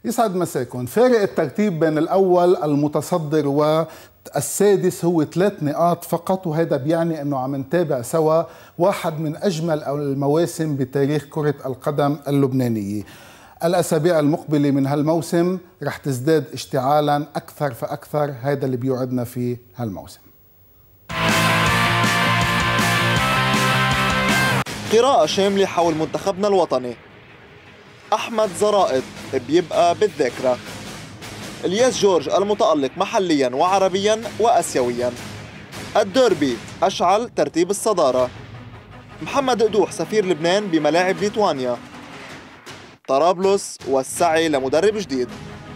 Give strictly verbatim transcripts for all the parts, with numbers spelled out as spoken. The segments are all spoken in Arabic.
يسعد مساكم. فارق الترتيب بين الأول المتصدر والسادس هو ثلاث نقاط فقط، وهذا بيعني أنه عم نتابع سوا واحد من أجمل المواسم بتاريخ كرة القدم اللبنانية. الأسابيع المقبلة من هالموسم رح تزداد اشتعالا أكثر فأكثر، هذا اللي بيوعدنا فيه هالموسم. قراءة شاملة حول منتخبنا الوطني. أحمد زرائد بيبقى بالذاكرة. الياس جورج المتألق محليا وعربيا وأسيويا. الديربي أشعل ترتيب الصدارة. محمد قدوح سفير لبنان بملاعب ليتوانيا. طرابلس والسعي لمدرب جديد.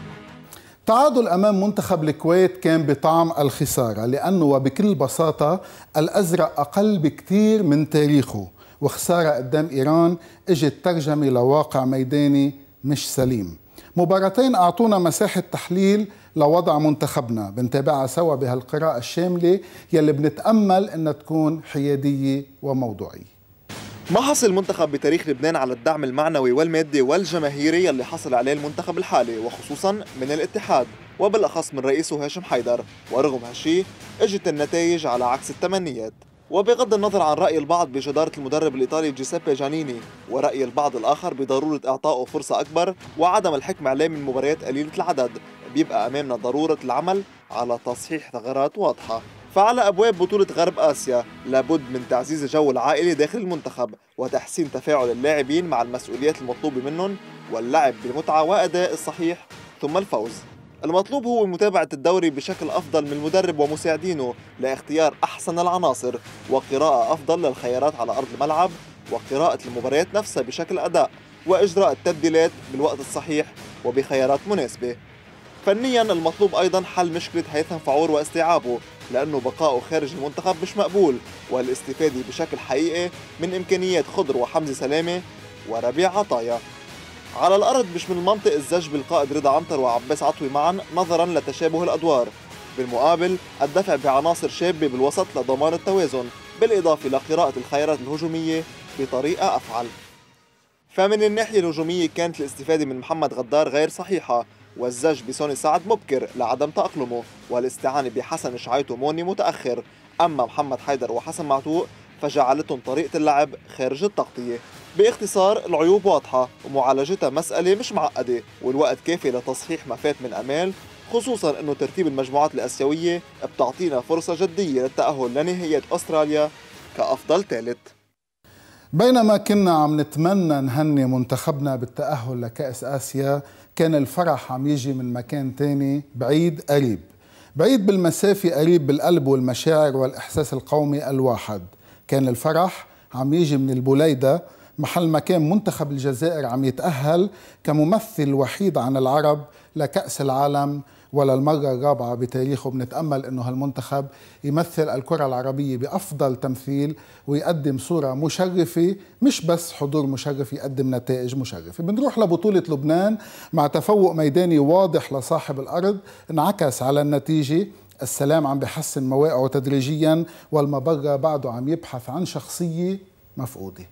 تعادل أمام منتخب الكويت كان بطعم الخسارة، لأنه وبكل بساطة الأزرق أقل بكتير من تاريخه، وخسارة قدام إيران اجت ترجمة لواقع ميداني مش سليم. مباراتين أعطونا مساحة تحليل لوضع منتخبنا، بنتابعها سوا بهالقراءة الشاملة يلي بنتأمل أنها تكون حيادية وموضوعية. ما حصل المنتخب بتاريخ لبنان على الدعم المعنوي والمادي والجماهيري يلي حصل عليه المنتخب الحالي، وخصوصا من الاتحاد وبالأخص من رئيسه هاشم حيدر، ورغم هالشي اجت النتائج على عكس التمنيات. وبغض النظر عن رأي البعض بجدارة المدرب الإيطالي جيسيبي جانيني، ورأي البعض الآخر بضرورة إعطائه فرصة أكبر وعدم الحكم عليه من مباريات قليلة العدد، بيبقى أمامنا ضرورة العمل على تصحيح ثغرات واضحة. فعلى أبواب بطولة غرب آسيا لابد من تعزيز الجو العائلي داخل المنتخب، وتحسين تفاعل اللاعبين مع المسؤوليات المطلوبة منهم، واللعب بمتعة وأداء الصحيح ثم الفوز. المطلوب هو متابعة الدوري بشكل أفضل من المدرب ومساعدينه لاختيار أحسن العناصر، وقراءة أفضل للخيارات على أرض الملعب، وقراءة المباريات نفسها بشكل أداء، وإجراء التبديلات بالوقت الصحيح وبخيارات مناسبة. فنياً المطلوب أيضاً حل مشكلة هيثم فعور واستيعابه، لأنه بقاؤه خارج المنتخب مش مقبول، والاستفادة بشكل حقيقي من إمكانيات خضر وحمزة سلامة وربيع عطايا. على الأرض مش من المنطق الزج بالقائد رضا عنتر وعباس عطوي معاً نظراً لتشابه الأدوار. بالمقابل الدفع بعناصر شابة بالوسط لضمان التوازن، بالإضافة لقراءة الخيارات الهجومية بطريقة أفعل. فمن الناحية الهجومية كانت الاستفادة من محمد غدار غير صحيحة، والزج بسوني سعد مبكر لعدم تأقلمه، والاستعانة بحسن شعيط وموني متأخر. أما محمد حيدر وحسن معتوق فجعلتهم طريقة اللعب خارج التغطية. باختصار العيوب واضحة ومعالجتها مسألة مش معقدة، والوقت كافي لتصحيح ما فات من أمال، خصوصاً أنه ترتيب المجموعات الآسيوية بتعطينا فرصة جدية للتأهل لنهائيات أستراليا كأفضل ثالث. بينما كنا عم نتمنى نهني منتخبنا بالتأهل لكأس آسيا، كان الفرح عم يجي من مكان تاني بعيد قريب، بعيد بالمسافة قريب بالقلب والمشاعر والإحساس القومي الواحد. كان الفرح عم يجي من البوليدة، محل ما كان منتخب الجزائر عم يتأهل كممثل وحيد عن العرب لكأس العالم، وللمرة الرابعة بتاريخه بنتأمل أنه هالمنتخب يمثل الكرة العربية بأفضل تمثيل ويقدم صورة مشرفة، مش بس حضور مشرف، يقدم نتائج مشرفة. بنروح لبطولة لبنان مع تفوق ميداني واضح لصاحب الأرض انعكس على النتيجة. السلام عم بحسن مواقعه تدريجيا، والمبرة بعده عم يبحث عن شخصية مفقودة.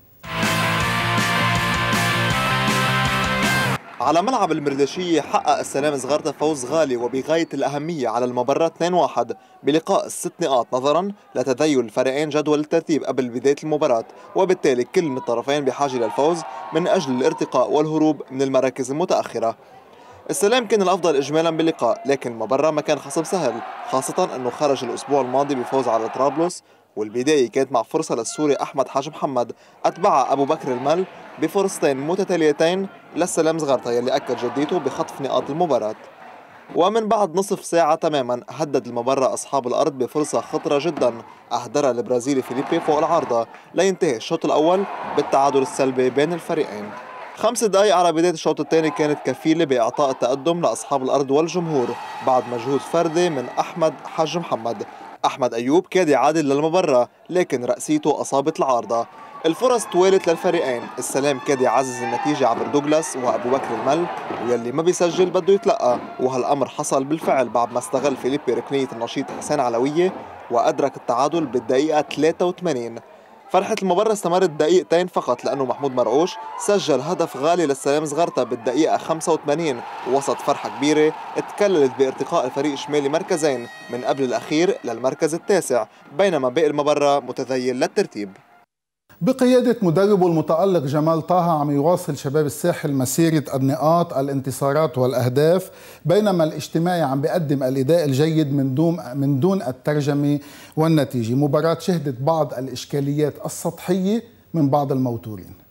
على ملعب المردشية حقق السلام صغارته فوز غالي وبغاية الأهمية على المباراة اثنين واحد بلقاء الست نقاط، نظرا لتذيل الفريقين جدول الترتيب قبل بداية المباراة، وبالتالي كل من الطرفين بحاجة للفوز من أجل الارتقاء والهروب من المراكز المتأخرة. السلام كان الأفضل إجمالا باللقاء، لكن المباراة ما كان خصم سهل، خاصة أنه خرج الأسبوع الماضي بفوز على طرابلس، والبداية كانت مع فرصة للسوري أحمد حاج محمد أتبعها أبو بكر المل بفرصتين متتاليتين للسلام صغارته يلي أكد جديته بخطف نقاط المباراة. ومن بعد نصف ساعة تماما هدد المباراة أصحاب الأرض بفرصة خطرة جدا أهدرها البرازيلي فيليبي فوق العارضة لينتهي الشوط الأول بالتعادل السلبي بين الفريقين. خمس دقائق على بداية الشوط الثاني كانت كفيلة بإعطاء التقدم لأصحاب الأرض والجمهور بعد مجهود فردي من أحمد حاج محمد. أحمد أيوب كاد يعادل للمباراة، لكن رأسيته أصابت العارضة. الفرص توالت للفريقين، السلام كاد يعزز النتيجة عبر دوغلاس وأبو بكر المل، ويلي ما بيسجل بده يتلقى، وهالأمر حصل بالفعل بعد ما استغل فيليبي ركنية النشيط حسين علوية وأدرك التعادل بالدقيقة ثلاثة وثمانين. فرحة المباراة استمرت دقيقتين فقط لأنه محمود مرعوش سجل هدف غالي للسلام زغرتا بالدقيقة خمسة وثمانين، ووسط فرحة كبيرة تكللت بارتقاء الفريق الشمالي مركزين من قبل الأخير للمركز التاسع، بينما باقي المباراة متذيل للترتيب. بقيادة مدربه المتألق جمال طه عم يواصل شباب الساحل مسيرة النقاط، الانتصارات والأهداف، بينما الاجتماعي عم بيقدم الأداء الجيد من دون من دون الترجمة والنتيجة. مباراة شهدت بعض الإشكاليات السطحية من بعض الموتورين.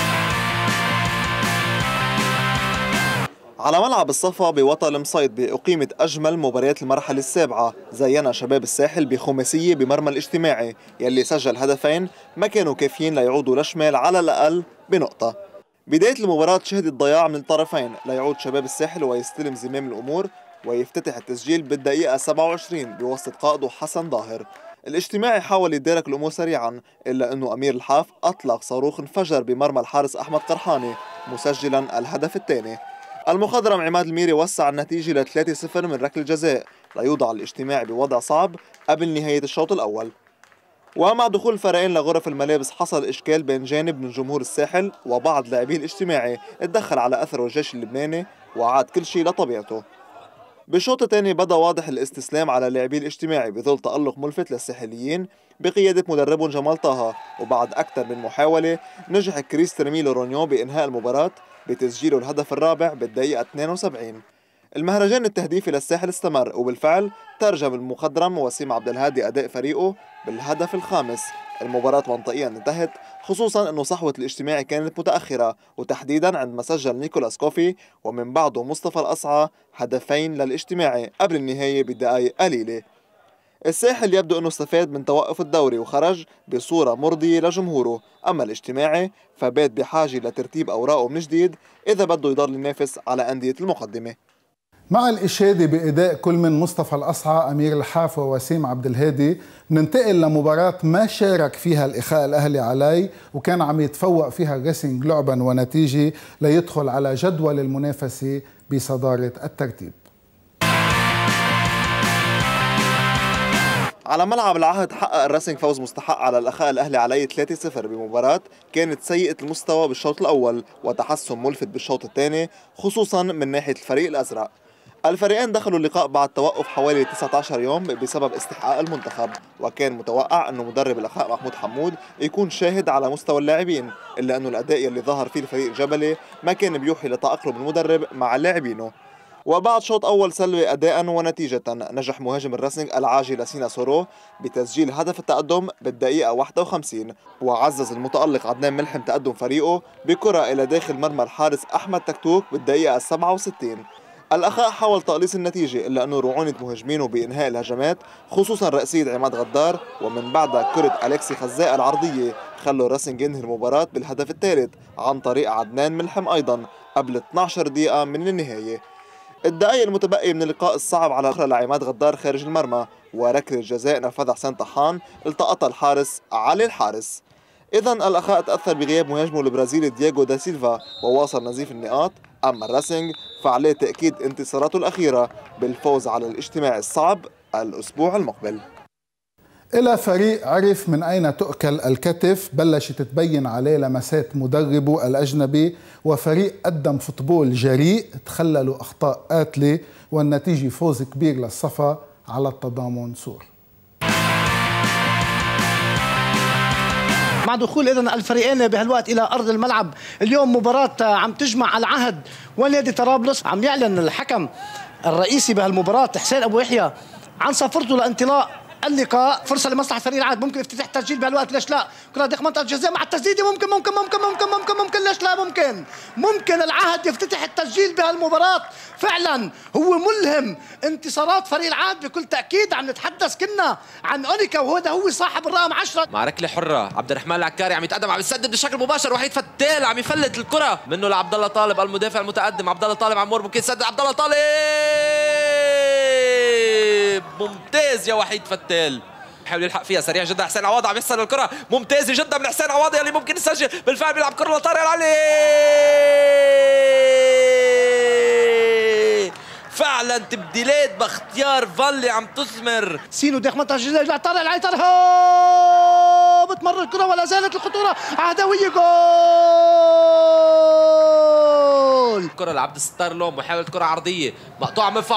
على ملعب الصفا بوطن المصيد أقيمت أجمل مباريات المرحلة السابعة، زينا شباب الساحل بخماسية بمرمى الاجتماعي يلي سجل هدفين ما كانوا كافيين ليعودوا لشمال على الأقل بنقطة. بداية المباراة شهدت ضياع من الطرفين ليعود شباب الساحل ويستلم زمام الأمور ويفتتح التسجيل بالدقيقة سبعة وعشرين بواسطة قائده حسن ظاهر. الاجتماعي حاول يتدارك الأمور سريعا، إلا أنه أمير الحاف أطلق صاروخ انفجر بمرمى الحارس أحمد قرحاني مسجلا الهدف الثاني. المخضرم عماد الميري وسع النتيجة ل ثلاثة صفر من ركلة جزاء ليوضع الاجتماعي بوضع صعب قبل نهاية الشوط الأول. ومع دخول الفريقين لغرف الملابس حصل إشكال بين جانب من جمهور الساحل وبعض لاعبي الاجتماعي اتدخل على أثره الجيش اللبناني وعاد كل شيء لطبيعته. بالشوط الثاني بدا واضح الاستسلام على لاعبي الاجتماعي بظل تألق ملفت للساحليين بقيادة مدربهم جمال طه، وبعد أكثر من محاولة نجح كريس ترميلو رونيو بإنهاء المباراة بتسجيله الهدف الرابع بالدقيقة اثنين وسبعين. المهرجان التهديفي للساحل استمر، وبالفعل ترجم المخضرم وسيم عبد الهادي أداء فريقه بالهدف الخامس. المباراة منطقيا انتهت، خصوصا أنه صحوة الاجتماعي كانت متأخرة، وتحديدا عندما سجل نيكولاس كوفي ومن بعده مصطفى الأصعى هدفين للاجتماعي قبل النهاية بدقائق قليلة. الساحل يبدو أنه استفاد من توقف الدوري وخرج بصورة مرضية لجمهوره، أما الاجتماعي فبات بحاجة لترتيب أوراقه من جديد إذا بده يضل ينافس على أندية المقدمة. مع الإشادة بأداء كل من مصطفى الأصعى، أمير الحاف ووسيم عبد الهادي، بننتقل لمباراة ما شارك فيها الإخاء الأهلي علي وكان عم يتفوق فيها ريسنج لعبا ونتيجة ليدخل على جدول المنافسة بصدارة الترتيب. على ملعب العهد حقق الريسنج فوز مستحق على الأخاء الأهلي علي ثلاثة صفر بمباراة كانت سيئة المستوى بالشوط الأول وتحسن ملفت بالشوط الثاني، خصوصا من ناحية الفريق الأزرق. الفريقين دخلوا اللقاء بعد توقف حوالي تسعة عشر يوم بسبب استحقاق المنتخب، وكان متوقع أنه مدرب الأخاء محمود حمود يكون شاهد على مستوى اللاعبين، إلا أنه الأداء اللي ظهر فيه الفريق الجبلي ما كان بيوحي لتأقلم المدرب مع لاعبينه. وبعد شوط أول سلبي أداء ونتيجة نجح مهاجم الرسنج العاجي لسينا سورو بتسجيل هدف التقدم بالدقيقة واحد وخمسين، وعزز المتألق عدنان ملحم تقدم فريقه بكرة إلى داخل مرمى الحارس أحمد تكتوك بالدقيقة سبعة وستين. الأخاء حاول تقليص النتيجة، إلا أنه رعونة مهاجمينه بإنهاء الهجمات خصوصا رأسية عماد غدار ومن بعدها كرة أليكسي خزاء العرضية خلوا الرسنج ينهي المباراة بالهدف الثالث عن طريق عدنان ملحم أيضا قبل اثنتي عشرة دقيقة من النهاية. الدقائق المتبقية من اللقاء الصعب على أخرى لعماد غدار خارج المرمى، وركلة جزاء نفذها حسين طحان التقطها الحارس علي الحارس. إذا الأخاء تأثر بغياب مهاجمه البرازيلي دياغو دا سيلفا وواصل نزيف النقاط، أما الراسنج فعليه تأكيد انتصاراته الأخيرة بالفوز على الاجتماعي الصعب الأسبوع المقبل. إلى فريق عرف من أين تؤكل الكتف بلشت تبين عليه لمسات مدربه الأجنبي، وفريق قدم فوتبول جريء تخللوا أخطاء قاتلة، والنتيجة فوز كبير للصفا على التضامن سور. مع دخول إذن الفريقين بهالوقت إلى أرض الملعب، اليوم مباراة عم تجمع العهد ونادي طرابلس. عم يعلن الحكم الرئيسي بهالمباراة حسين أبو يحيى عن سفرته لانطلاق اللقاء. فرصة لمصلحة فريق العهد، ممكن افتتاح تسجيل بهالوقت، ليش لا؟ كرة داخل منطقة الجزاء مع التسديدة، ممكن ممكن ممكن ممكن ممكن ممكن ليش لا؟ ممكن ممكن العهد يفتتح التسجيل بهالمباراة. فعلا هو ملهم، انتصارات فريق العهد بكل تأكيد. عم نتحدث كنا عن أونيكا وهذا هو صاحب الرقم عشرة. مع ركلة حرة عبد الرحمن العكاري عم يتقدم، عم يسدد بشكل مباشر، وحيد فتال عم يفلت الكرة منه لعبد الله طالب المدافع المتقدم. عبد الله طالب عمور ممكن يسدد، عبد الله طالب ممتاز يا وحيد فتال، حاول يلحق فيها سريع جدا. حسين عواضي عم يحصل الكرة ممتازة جدا من حسين عواضي اللي ممكن يسجل، بالفعل بيلعب كرة لطارق العلي. فعلا تبديلات باختيار فالي عم تثمر. سينو داخل منطقة الجزاء، طارق العلي، طارق وتمر الكره ولا زالت الخطوره عهدويه. جول الكره لعبد الستار لوم، محاولة كره عرضيه مقطوعه من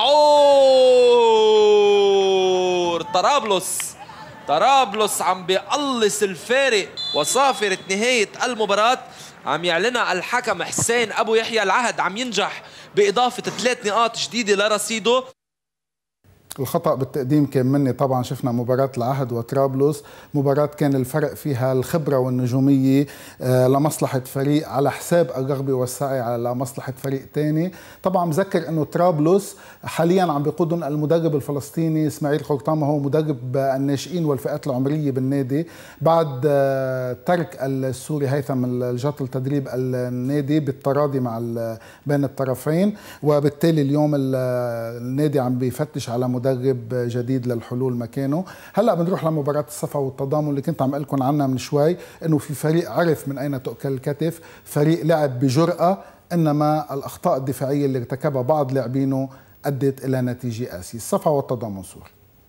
فعور. طرابلس طرابلس عم بيقلص الفارق، وصافرة نهاية المباراة عم يعلنها الحكم حسين أبو يحيى. العهد عم ينجح بإضافة ثلاث نقاط جديدة لرصيده. الخطأ بالتقديم كان مني طبعا. شفنا مباراة العهد وطرابلس، مباراة كان الفرق فيها الخبرة والنجومية لمصلحة فريق على حساب الرغبة والسعي على مصلحة فريق تاني. طبعا بذكر انه طرابلس حاليا عم بيقودن المدرب الفلسطيني اسماعيل خرطامة، هو مدرب الناشئين والفئات العمرية بالنادي، بعد ترك السوري هيثم الجط لتدريب النادي بالتراضي مع بين الطرفين، وبالتالي اليوم النادي عم بيفتش على مدرب جديد للحلول مكانه. هلا بنروح لمباراة الصفا والتضامن اللي كنت عم لكم عنها من شوي، انه في فريق عرف من اين تؤكل الكتف، فريق لعب بجرأة، انما الاخطاء الدفاعية اللي ارتكبها بعض لاعبينه ادت الى نتيجة قاسية. الصفا والتضامن صور.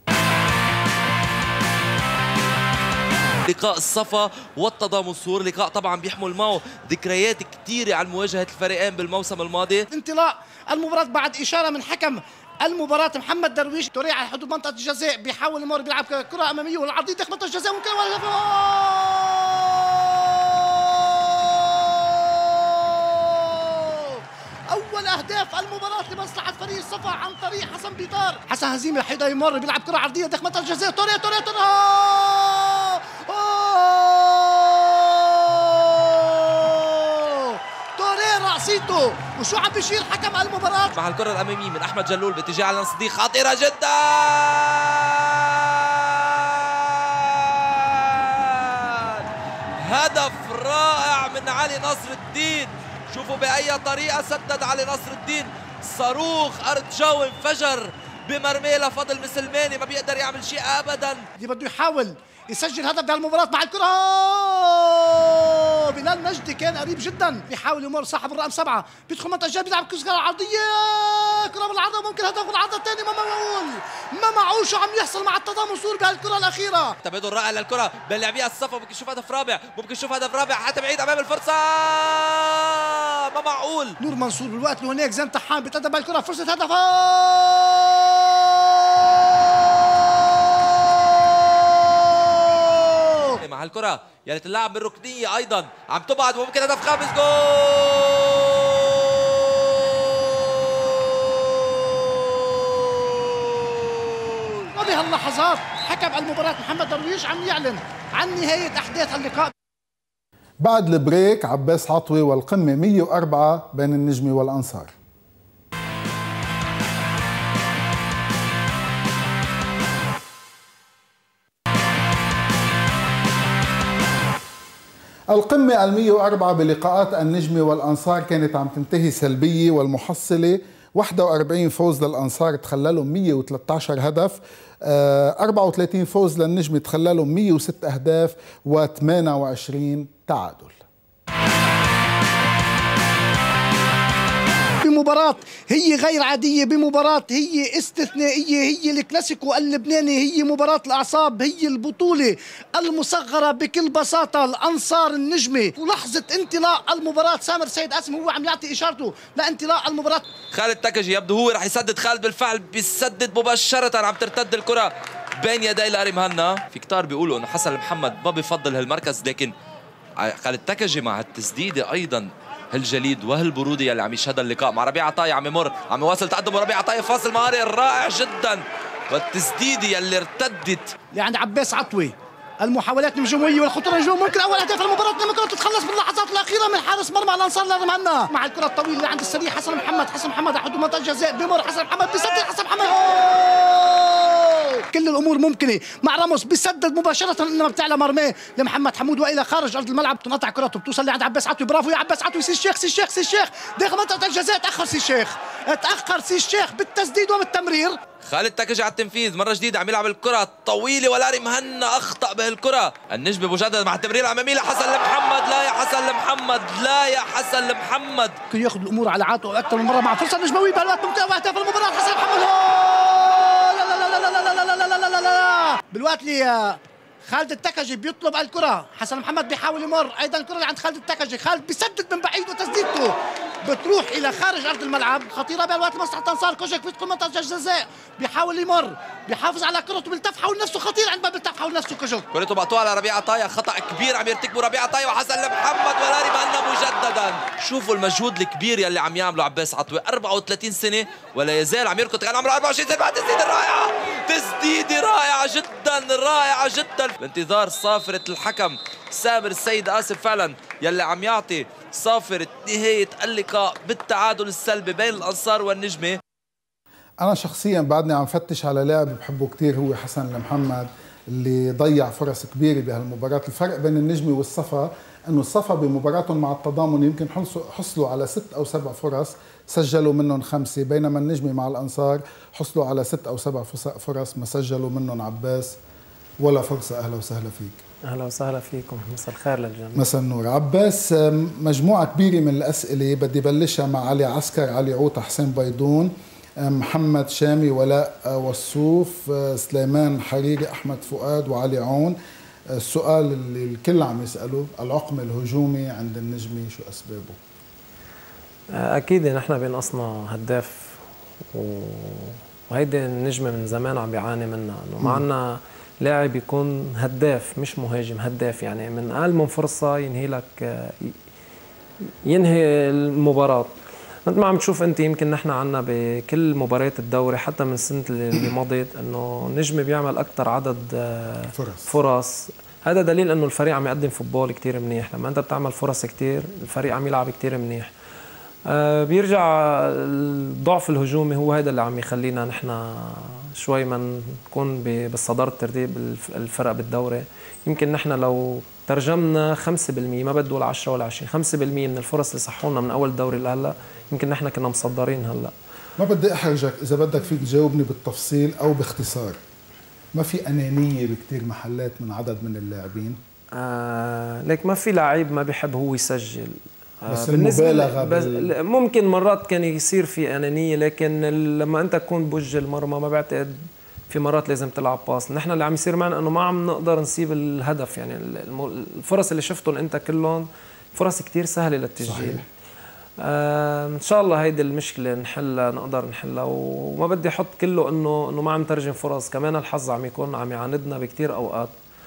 لقاء الصفا والتضامن صور، لقاء طبعا بيحمل معه ذكريات كثيرة عن مواجهة الفريقين بالموسم الماضي. انطلاق المباراة بعد إشارة من حكم المباراة محمد درويش. توريه على حدود منطقة الجزاء، بيحاول يمر بيلعب كرة أمامية والعرضية داخل منطقة الجزاء، ممكن أول أهداف المباراة لمصلحة فريق الصفا عن طريق حسن بيطار. حسن هزيمة حيدا يمر بيلعب كرة عرضية داخل منطقة الجزاء، توريه توريه توريه رأسيته. وشو عم بيشير حكم المباراة مع الكرة الأمامية من أحمد جلول باتجاه على صديق، خطيرة جدا. هدف رائع من علي نصر الدين. شوفوا بأي طريقة سدد علي نصر الدين، صاروخ أرض جو انفجر بمرميه لفضل مسلماني، ما بيقدر يعمل شيء أبدا. اللي بده يحاول يسجل هدف بهالمباراة مع الكرة. بلال مجدي كان قريب جدا، بيحاول يمر صاحب الرقم سبعة، بيدخل منطقة الجزاء، بيلعب كرة عرضية، كرة بالعرضة، ممكن هدف بالعرضة الثاني. ما معقول ما معقول شو عم يحصل مع التضامن صور بهالكرة الأخيرة. تبادل رائع للكرة بين لاعبي الصفا، ممكن نشوف هدف رابع، ممكن نشوف هدف رابع حتى بعيد أمام الفرصة. ما معقول. نور منصور بالوقت اللي هناك زين طحان بيتقدم بهالكرة، فرصة هدف. مع الكرة يا ريت اللاعب بالركنية أيضا عم تبعد، وممكن هدف خامس. جول وبهاللحظات حكم المباراة محمد درويش عم يعلن عن نهاية أحداث اللقاء. بعد البريك عباس عطوي والقمة مية وأربعة بين النجمة والأنصار. القمة المية وأربعة بلقاءات النجمة والأنصار كانت عم تنتهي سلبية، والمحصلة واحد وأربعين فوز للأنصار تخللهم مية وثلاثة عشر هدف، أربعة وثلاثين فوز للنجمة تخللهم مية وستة أهداف، وثمانية وعشرين تعادل. بمباراة هي غير عادية، بمباراة هي استثنائية، هي الكلاسيكو اللبناني، هي مباراة الأعصاب، هي البطولة المصغرة بكل بساطة. الأنصار النجمة، ولحظة انطلاق المباراة سامر سيد قاسم هو عم يعطي إشارته لانطلاق المباراة. خالد تكجي يبدو هو رح يسدد، خالد بالفعل بيسدد مباشرة، عم ترتد الكرة بين يدي لاري مهنا. في كتار بيقولوا انه حسن محمد ما بيفضل هالمركز، لكن خالد تكجي مع التسديدة ايضا هالجليد وهالبرودة يلي عم يشهدها اللقاء مع ربيع عطايا، عم يمر عم يواصل تقدم ربيع عطايا، فاصل مهاري رائع جدا، والتسديدة يلي ارتدت يعني عباس عطوي. المحاولات الهجوميه والخطوره الهجوم، ممكن اول اهداف المباراه ممكن تتخلص باللحظات الاخيره من حارس مرمى الانصار لازم عنا مع الكره الطويله اللي عند السريع حسن محمد. حسن محمد على حدود منطقه الجزاء، بيمر حسن محمد بيسدد، حسن محمد كل الامور ممكنه مع راموس، بيسدد مباشره انما بتعلى مرماه لمحمد حمود والى خارج ارض الملعب، تنقطع كرته بتوصل لعند عباس عطوي. برافو يا عباس عطوي. سي الشيخ سي الشيخ سي الشيخ داخل منطقه الجزاء، تاخر سي الشيخ تاخر سي الشيخ بالتسديد وبالتمرير. خالد تكجي على التنفيذ مرة جديدة، عم يلعب الكرة الطويلة ولاري مهنا أخطأ بهالكرة. النجم مجددا مع التمرير الأمامي لحسن المحمد، لا يا حسن المحمد، لا يا حسن المحمد، ممكن ياخذ الأمور على عاتقه أكثر من مرة مع فرصة نجموية بهالوقت. ممتاز وأهداف المباراة حسن محمد. لا لا لا لا لا لا لا لا لا لا لا لا لا بالوقت اللي خالد التكجي بيطلب الكرة، حسن محمد بيحاول يمر، أيضا الكرة اللي عند خالد التكجي، خالد بيسدد من بعيد وتسديدته بتروح إلى خارج أرض الملعب، خطيرة بالوقت مصلحة أنصار كوجك بيدخل منطقة الجزاء، بيحاول يمر، بيحافظ على كرته، بيلتف حول نفسه، خطير عند ما بيلتف حول نفسه كوجك. كرته مقطوعة على ربيع عطايا، خطأ كبير عم يرتكبه ربيع عطايا وحسن محمد ولا ريمان مجددا. شوفوا المجهود الكبير يلي عم يعمله عباس عطوي، أربعة وثلاثين سنة ولا يزال عم يركض، كان عمره أربعة وعشرين سنة بعد تسديدة رائعة، تسديدة رائعة جدا رائعة جدا. بانتظار صافرة الحكم سامر السيد آسف فعلا يلي عم يعطي صافرة نهاية اللقاء بالتعادل السلبي بين الأنصار والنجمة. أنا شخصيا بعدني عم فتش على لاعب بحبه كتير، هو حسن المحمد اللي ضيع فرص كبيرة بهالمباراة. الفرق بين النجمة والصفا أنه الصفا بمباراتهم مع التضامن يمكن حصلوا على ست أو سبع فرص سجلوا منهم خمسة، بينما النجمة مع الأنصار حصلوا على ست أو سبع فرص ما سجلوا منهم عباس ولا فرصة. أهلا وسهلا فيك. أهلا وسهلا فيكم، مساء الخير للجميع. مساء النور. عباس، مجموعة كبيرة من الأسئلة بدي بلشها مع علي عسكر، علي عوطة، حسين بيضون، محمد شامي، ولاء وصوف، سليمان حريري، أحمد فؤاد، وعلي عون. السؤال اللي الكل عم يسأله، العقم الهجومي عند النجمي شو أسبابه؟ أكيد نحن بينقصنا هداف، وهيدي النجمة من زمان عم بيعاني منها، إنه معنا لاعب يكون هداف مش مهاجم، هداف يعني من أقل من فرصة ينهي لك، ينهي المباراة. مثل ما عم تشوف انت، يمكن نحن عنا بكل مباريات الدوري حتى من السنة اللي مضت انه نجم بيعمل اكثر عدد فرص. فرص هذا دليل انه الفريق عم يقدم فوتبول كثير منيح. لما انت بتعمل فرص كثير الفريق عم يلعب كثير منيح. آه بيرجع الضعف الهجومي هو هذا اللي عم يخلينا نحن شوي ما نكون بالصدارة ترتيب الفرق بالدوري. يمكن نحن لو ترجمنا خمسة بالمية، ما بدو العشرة ولا عشرين، خمسة بالمية من الفرص اللي صحونا من اول الدوري لهلا يمكن نحن كنا مصدرين. هلا ما بدي احرجك، اذا بدك فيك تجاوبني بالتفصيل او باختصار. ما في انانيه بكثير محلات من عدد من اللاعبين؟ آه ليك ما في لعيب ما بيحب هو يسجل، بس المبالغه بس بال... ممكن مرات كان يصير في انانيه، لكن لما انت تكون بوجه المرمى ما بعتقد في مرات لازم تلعب باص. نحن اللي عم يصير معنا انه ما عم نقدر نصيب الهدف، يعني الفرص اللي شفتهم انت كلهم فرص كتير سهله للتسجيل. آه ان شاء الله هيدي المشكله نحلها، نقدر نحلها. وما بدي احط كله انه انه ما عم ترجم فرص، كمان الحظ عم يكون عم يعاندنا بكتير اوقات.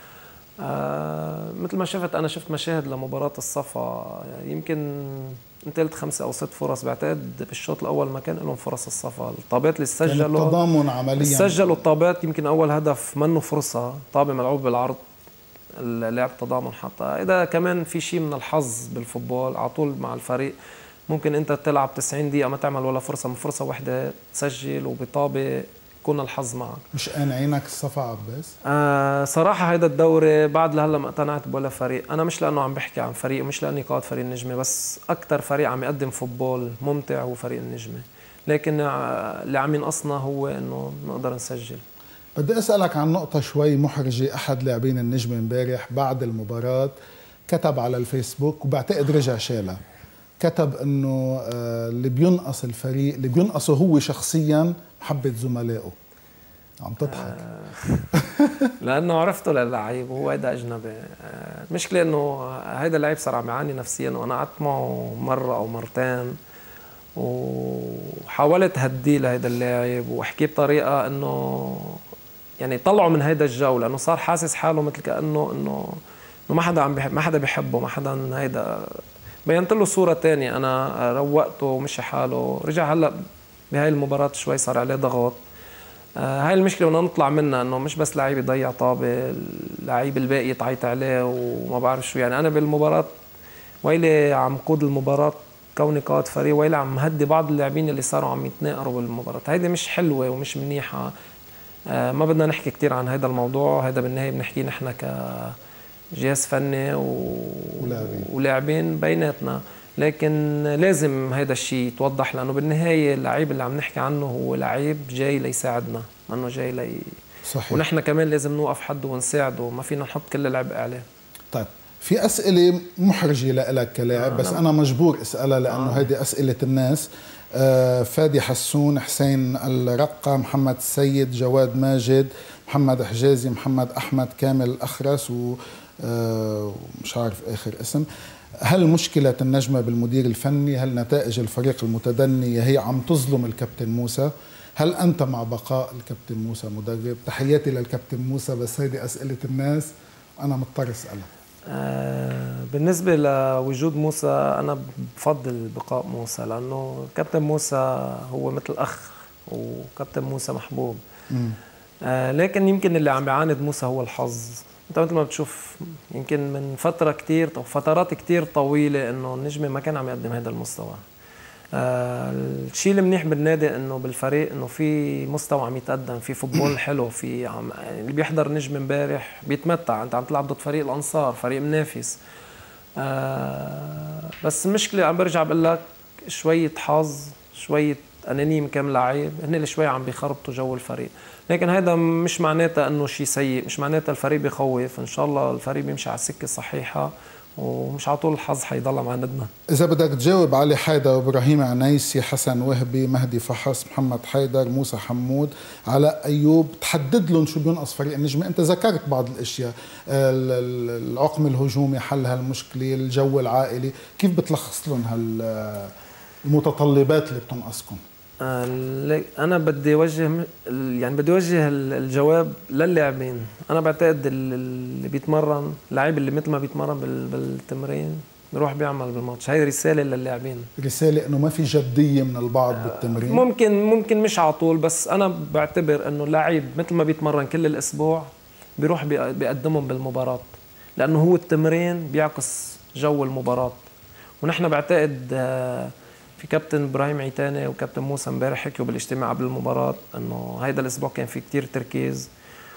آه مثل ما شفت انا شفت مشاهد لمباراه الصفا، يمكن انت قلت خمسه او ست فرص، بعتقد بالشوط الاول ما كان لهم فرص الصفا. الطابات اللي سجلوا التضامن عمليا سجلوا الطابات، يمكن اول هدف منه فرصه، طابه ملعوب بالعرض، اللاعب تضامن حطها. اذا كمان في شيء من الحظ بالفوتبول على طول مع الفريق، ممكن انت تلعب تسعين دقيقه ما تعمل ولا فرصه، من فرصه واحده تسجل وبطابه يكون الحظ معك. مش قانعينك الصفا عباس؟ آه صراحه هيدا الدوري بعد لهلا ما اقتنعت بولا فريق. انا مش لانه عم بحكي عن فريق ومش لاني قائد فريق النجمه، بس اكثر فريق عم يقدم فوتبول ممتع هو فريق النجمه، لكن اللي عم ينقصنا هو انه نقدر نسجل. بدي اسالك عن نقطه شوي محرجه. احد لاعبين النجمه امبارح بعد المباراه كتب على الفيسبوك، وبعتقد رجع شالها، كتب انه اللي بينقص الفريق، اللي بينقصه هو شخصيا محبه زملائه. عم تضحك؟ لانه عرفته للعيب وهو هيدا اجنبي. المشكله انه هيدا اللعيب صار عم يعاني نفسيا، وانا قعدت معه مره او مرتين وحاولت هديه لهيدا اللاعب واحكيه بطريقه انه يعني طلعه من هيدا الجو، لانه صار حاسس حاله مثل كانه انه انه ما حدا عم بيحب، ما حدا بيحبه، ما حدا. هيدا بينت له صوره ثانيه، انا روقته ومشي حاله. رجع هلا بهاي المباراه شوي صار عليه ضغط. آه هاي المشكله بدنا نطلع منها، انه مش بس لعيب يضيع طابه، اللعيب الباقي تعيط عليه وما بعرف شو. يعني انا بالمباراه ويلي عم قود المباراه كوني قائد فريق، ويلي عم هدي بعض اللاعبين اللي صاروا عم يتناقروا بالمباراه. هيدي مش حلوه ومش منيحه. آه ما بدنا نحكي كثير عن هذا الموضوع، هذا بالنهايه بنحكيه نحن كجهاز فني و... ولاعبين بيناتنا، لكن لازم هذا الشيء يتوضح، لانه بالنهايه اللعيب اللي عم نحكي عنه هو لعيب جاي ليساعدنا، انه جاي لي صحيح. ونحن كمان لازم نوقف حده ونساعده، ما فينا نحط كل العبء عليه. طيب في اسئله محرجه لك كلاعب، بس انا مجبور اسالها لانه آه. هيدي اسئله الناس. فادي حسون، حسين الرقة، محمد السيد، جواد ماجد، محمد حجازي، محمد أحمد، كامل الأخرس ومش عارف آخر اسم. هل مشكلة النجمة بالمدير الفني؟ هل نتائج الفريق المتدنية هي عم تظلم الكابتن موسى؟ هل أنت مع بقاء الكابتن موسى مدرب؟ تحياتي للكابتن موسى، بس هيدي أسئلة الناس أنا مضطر أسألها. آه بالنسبة لوجود موسى أنا بفضل بقاء موسى، لأنه كابتن موسى هو مثل أخ، وكابتن موسى محبوب. آه لكن يمكن اللي عم بيعاند موسى هو الحظ. انت مثل ما بتشوف يمكن من فتره كتير او فترات كتير طويله انه النجم ما كان عم يقدم هذا المستوى. آه الشيء المنيح بالنادي انه بالفريق انه في مستوى عم يتقدم، في فوتبول حلو، في عم يعني اللي بيحضر نجم امبارح بيتمتع. انت عم تلعب ضد فريق الانصار، فريق منافس. آه بس المشكله عم برجع بقول لك شويه حظ، شويه انانيم كم لعيب، هن اللي شوي عم بيخربطوا جو الفريق. لكن هذا مش معناتها انه شيء سيء، مش معناتها الفريق بيخوف. ان شاء الله الفريق بيمشي على السكه الصحيحه، ومش على طول الحظ حيضل معاندنا. اذا بدك تجاوب علي حيدر، ابراهيم عنيسي، حسن وهبي، مهدي فحص، محمد حيدر، موسى حمود، علاء ايوب، تحدد لهم شو بينقص فريق النجمه. انت ذكرت بعض الاشياء، العقم الهجومي حل هالمشكله، الجو العائلي، كيف بتلخص لهم هالمتطلبات اللي بتنقصكم؟ أنا بدي أوجه يعني بدي أوجه الجواب للاعبين. أنا بعتقد اللي بيتمرن، اللاعب اللي مثل ما بيتمرن بالتمرين بيروح بيعمل بالماتش. هاي رسالة للاعبين، رسالة إنه ما في جدية من البعض بالتمرين. ممكن ممكن مش على طول، بس أنا بعتبر إنه اللاعب مثل ما بيتمرن كل الأسبوع بيروح بيقدمهم بالمباراة، لأنه هو التمرين بيعكس جو المباراة. ونحن بعتقد في كابتن ابراهيم عيتاني وكابتن موسى امبارح حكيوا بالاجتماع قبل المباراه انه هيدا الاسبوع كان في كتير تركيز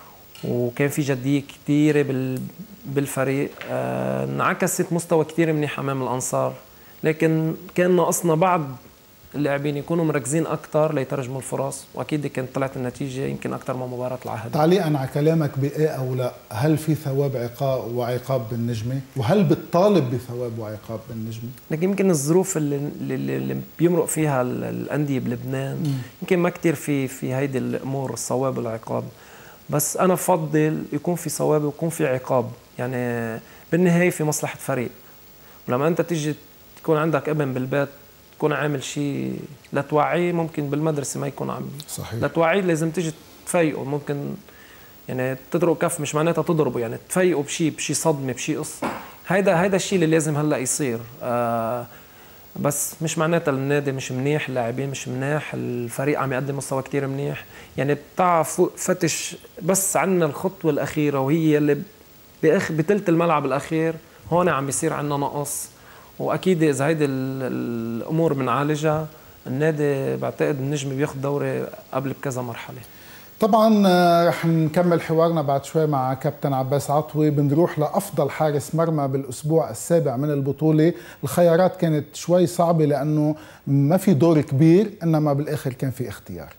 وكان في جديه كثيره بالفريق. آه انعكست مستوى كثير منيح امام الانصار، لكن كان ناقصنا بعض اللاعبين يكونوا مركزين اكثر ليترجموا الفرص، واكيد كانت طلعت النتيجه يمكن اكثر من مباراه العهد. تعليقا على كلامك بايه او لا، هل في ثواب عقاب وعقاب بالنجمه؟ وهل بتطالب بثواب وعقاب بالنجمه؟ لكن يمكن الظروف اللي, اللي, اللي بيمرق فيها الانديه بلبنان يمكن ما كثير في في هيدي الامور الصواب والعقاب، بس انا بفضل يكون في صواب ويكون في عقاب. يعني بالنهايه في مصلحه فريق، ولما انت تيجي تكون عندك ابن بالبيت تكون عامل شيء لتوعيه، ممكن بالمدرسه ما يكون عم صحيح لتوعيه لازم تيجي تفيقه. ممكن يعني تضرب كف، مش معناتها تضربه، يعني تفيقه بشيء بشيء صدمه بشيء قصه. هيدا هيدا الشيء اللي لازم هلا يصير. آه بس مش معناتها النادي مش منيح، اللاعبين مش منيح، الفريق عم يقدم مستوى كتير منيح. يعني بتعرف فتش بس عنا الخطوه الاخيره، وهي اللي باخر بثلث الملعب الاخير هون عم بيصير عنا نقص. واكيد اذا هيدي الامور بنعالجها النادي بعتقد النجم بياخذ دوري قبل بكذا مرحله. طبعا رح نكمل حوارنا بعد شوي مع كابتن عباس عطوي. بنروح لافضل حارس مرمى بالاسبوع السابع من البطوله. الخيارات كانت شوي صعبه لانه ما في دور كبير، انما بالاخر كان في اختيار.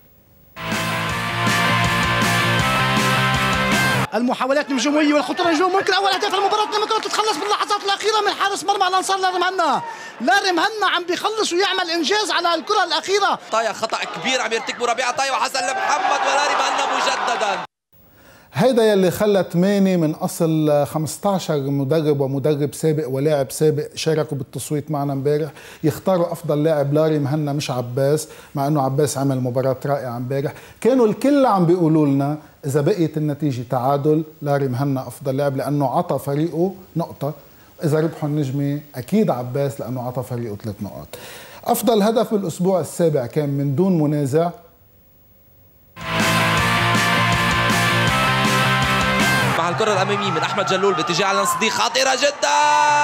المحاولات النجوميه والخطوره النجوم، ممكن اول اهداف المباراه ممكن تتخلص باللحظات الاخيره من حارس مرمى الانصار لاري مهنا. لاري مهنا عم بيخلص ويعمل انجاز على الكره الاخيره. طايا خطا كبير عم يرتكبه ربيعه طايا وحسن لمحمد ولاري مهنا مجددا. هيدا يلي خلى ثمانية من أصل خمسة عشر مدرب ومدرب سابق ولاعب سابق شاركوا بالتصويت معنا امبارح يختاروا أفضل لاعب لاري مهنا مش عباس، مع أنه عباس عمل مباراة رائعة امبارح. كانوا الكل عم بيقولوا لنا إذا بقيت النتيجة تعادل لاري مهنا أفضل لاعب لأنه عطى فريقه نقطة، إذا ربحوا النجمة أكيد عباس لأنه عطى فريقه ثلاث نقاط. أفضل هدف بالأسبوع السابع كان من دون منازع مع الكرة الأمامية من أحمد جلول باتجاه علي نصر الدين، خطيرة جدا.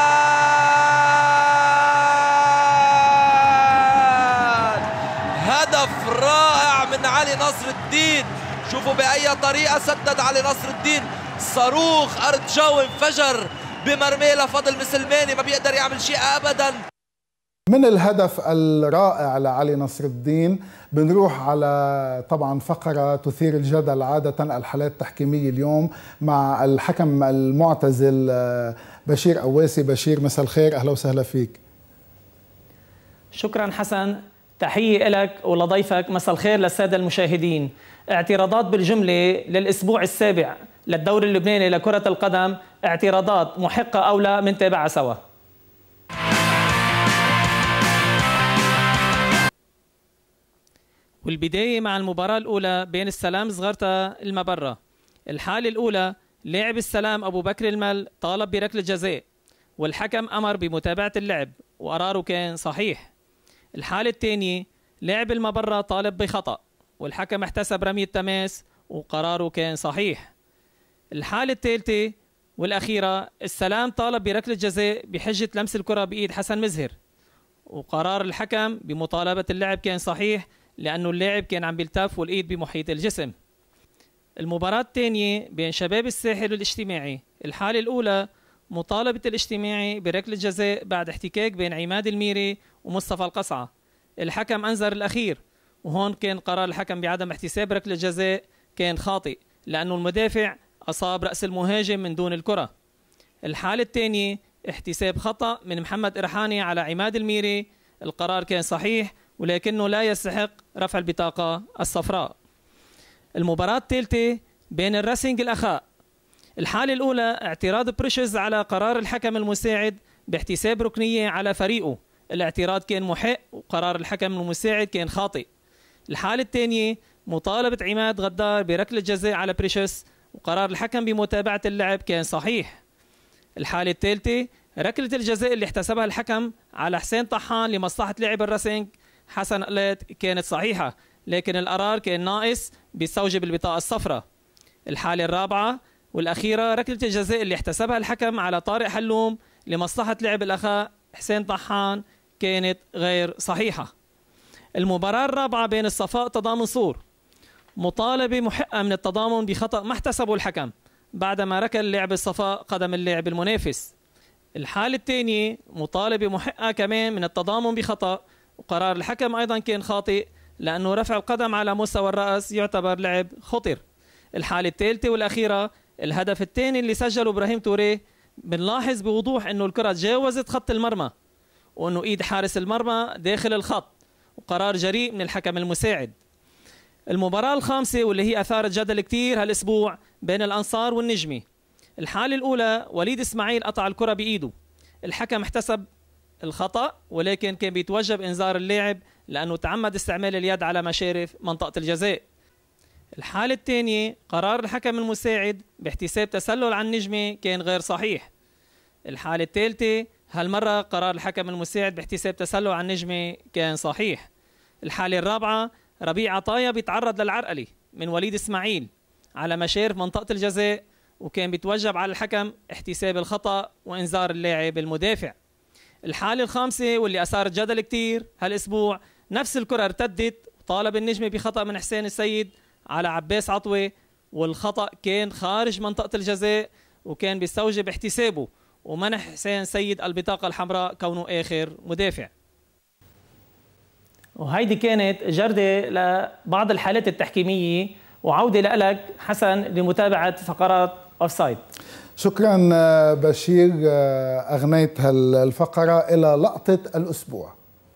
هدف رائع من علي نصر الدين. شوفوا بأي طريقة سدد علي نصر الدين، صاروخ أرض جو انفجر بمرميه لفضل مسلماني، ما بيقدر يعمل شيء أبدا. من الهدف الرائع لعلي نصر الدين بنروح على طبعا فقرة تثير الجدل عادة، الحالات التحكيمية اليوم مع الحكم المعتزل بشير قواسي. بشير مساء الخير، أهلا وسهلا فيك. شكرا حسن. تحية لك ولضيفك، مساء الخير للسادة المشاهدين. اعتراضات بالجملة للأسبوع السابع للدوري اللبناني لكرة القدم، اعتراضات محقة أو لا، منتابعها سوا. والبداية مع المباراة الأولى بين السلام صغرتا المبرة. الحالة الأولى لاعب السلام أبو بكر المل طالب بركلة جزاء، والحكم أمر بمتابعة اللعب وقراره كان صحيح. الحالة الثانية لاعب المبرة طالب بخطأ، والحكم احتسب رمية تماس وقراره كان صحيح. الحالة الثالثة والأخيرة السلام طالب بركلة جزاء بحجة لمس الكرة بإيد حسن مزهر، وقرار الحكم بمطالبة اللعب كان صحيح لأنه اللاعب كان عم بيلتف والإيد بمحيط الجسم. المباراة الثانية بين شباب الساحل والاجتماعي، الحالة الأولى مطالبة الاجتماعي بركلة جزاء بعد احتكاك بين عماد الميري ومصطفى القصعة. الحكم أنذر الأخير، وهون كان قرار الحكم بعدم احتساب ركلة جزاء كان خاطئ لأنه المدافع أصاب رأس المهاجم من دون الكرة. الحالة الثانية احتساب خطأ من محمد إرحاني على عماد الميري، القرار كان صحيح ولكنه لا يستحق رفع البطاقة الصفراء. المباراة الثالثة بين الراسينج الأخاء، الحالة الأولى اعتراض بريشز على قرار الحكم المساعد باحتساب ركنية على فريقه، الاعتراض كان محق وقرار الحكم المساعد كان خاطئ. الحالة الثانية مطالبة عماد غدار بركلة جزاء على بريشز، وقرار الحكم بمتابعة اللعب كان صحيح. الحالة الثالثة ركلة الجزاء اللي احتسبها الحكم على حسين طحان لمصلحة لاعب الراسينج حسن قلات كانت صحيحة، لكن القرار كان ناقص بيستوجب البطاقة الصفراء. الحالة الرابعة والأخيرة ركلة الجزاء اللي احتسبها الحكم على طارق حلوم لمصلحة لاعب الأخاء حسين طحان كانت غير صحيحة. المباراة الرابعة بين الصفاء تضامن صور، مطالبة محقة من التضامن بخطأ ما احتسبه الحكم بعدما ركل لاعب الصفاء قدم اللاعب المنافس. الحالة الثانية مطالبة محقة كمان من التضامن بخطأ، وقرار الحكم أيضا كان خاطئ لأنه رفع القدم على مستوى الرأس يعتبر لعب خطر. الحالة الثالثة والأخيرة الهدف الثاني اللي سجله إبراهيم توريه، بنلاحظ بوضوح أنه الكرة تجاوزت خط المرمى وأنه إيد حارس المرمى داخل الخط، وقرار جريء من الحكم المساعد. المباراة الخامسة واللي هي أثارت جدل كتير هالأسبوع بين الأنصار والنجمي، الحالة الأولى وليد إسماعيل قطع الكرة بإيده، الحكم احتسب الخطأ ولكن كان بيتوجب إنذار اللاعب لأنه تعمد استعمال اليد على مشارف منطقة الجزاء. الحالة الثانية قرار الحكم المساعد باحتساب تسلل عن النجمي كان غير صحيح. الحالة الثالثة هالمرة قرار الحكم المساعد باحتساب تسلل عن النجمي كان صحيح. الحالة الرابعة ربيع عطايا بيتعرض للعرقلة من وليد إسماعيل على مشارف منطقة الجزاء، وكان بيتوجب على الحكم احتساب الخطأ وإنذار اللاعب المدافع. الحالة الخامسة واللي أثارت جدل كتير هالأسبوع، نفس الكرة ارتدت وطالب النجمي بخطأ من حسين السيد على عباس عطوة، والخطأ كان خارج منطقة الجزاء وكان بيستوجب احتسابه ومنح حسين سيد البطاقة الحمراء كونه آخر مدافع. وهيدي كانت جردة لبعض الحالات التحكيمية، وعودة لك حسن لمتابعة فقرات أوفسايد. شكرا بشير، أغنيت هالفقرة إلى لقطة الأسبوع.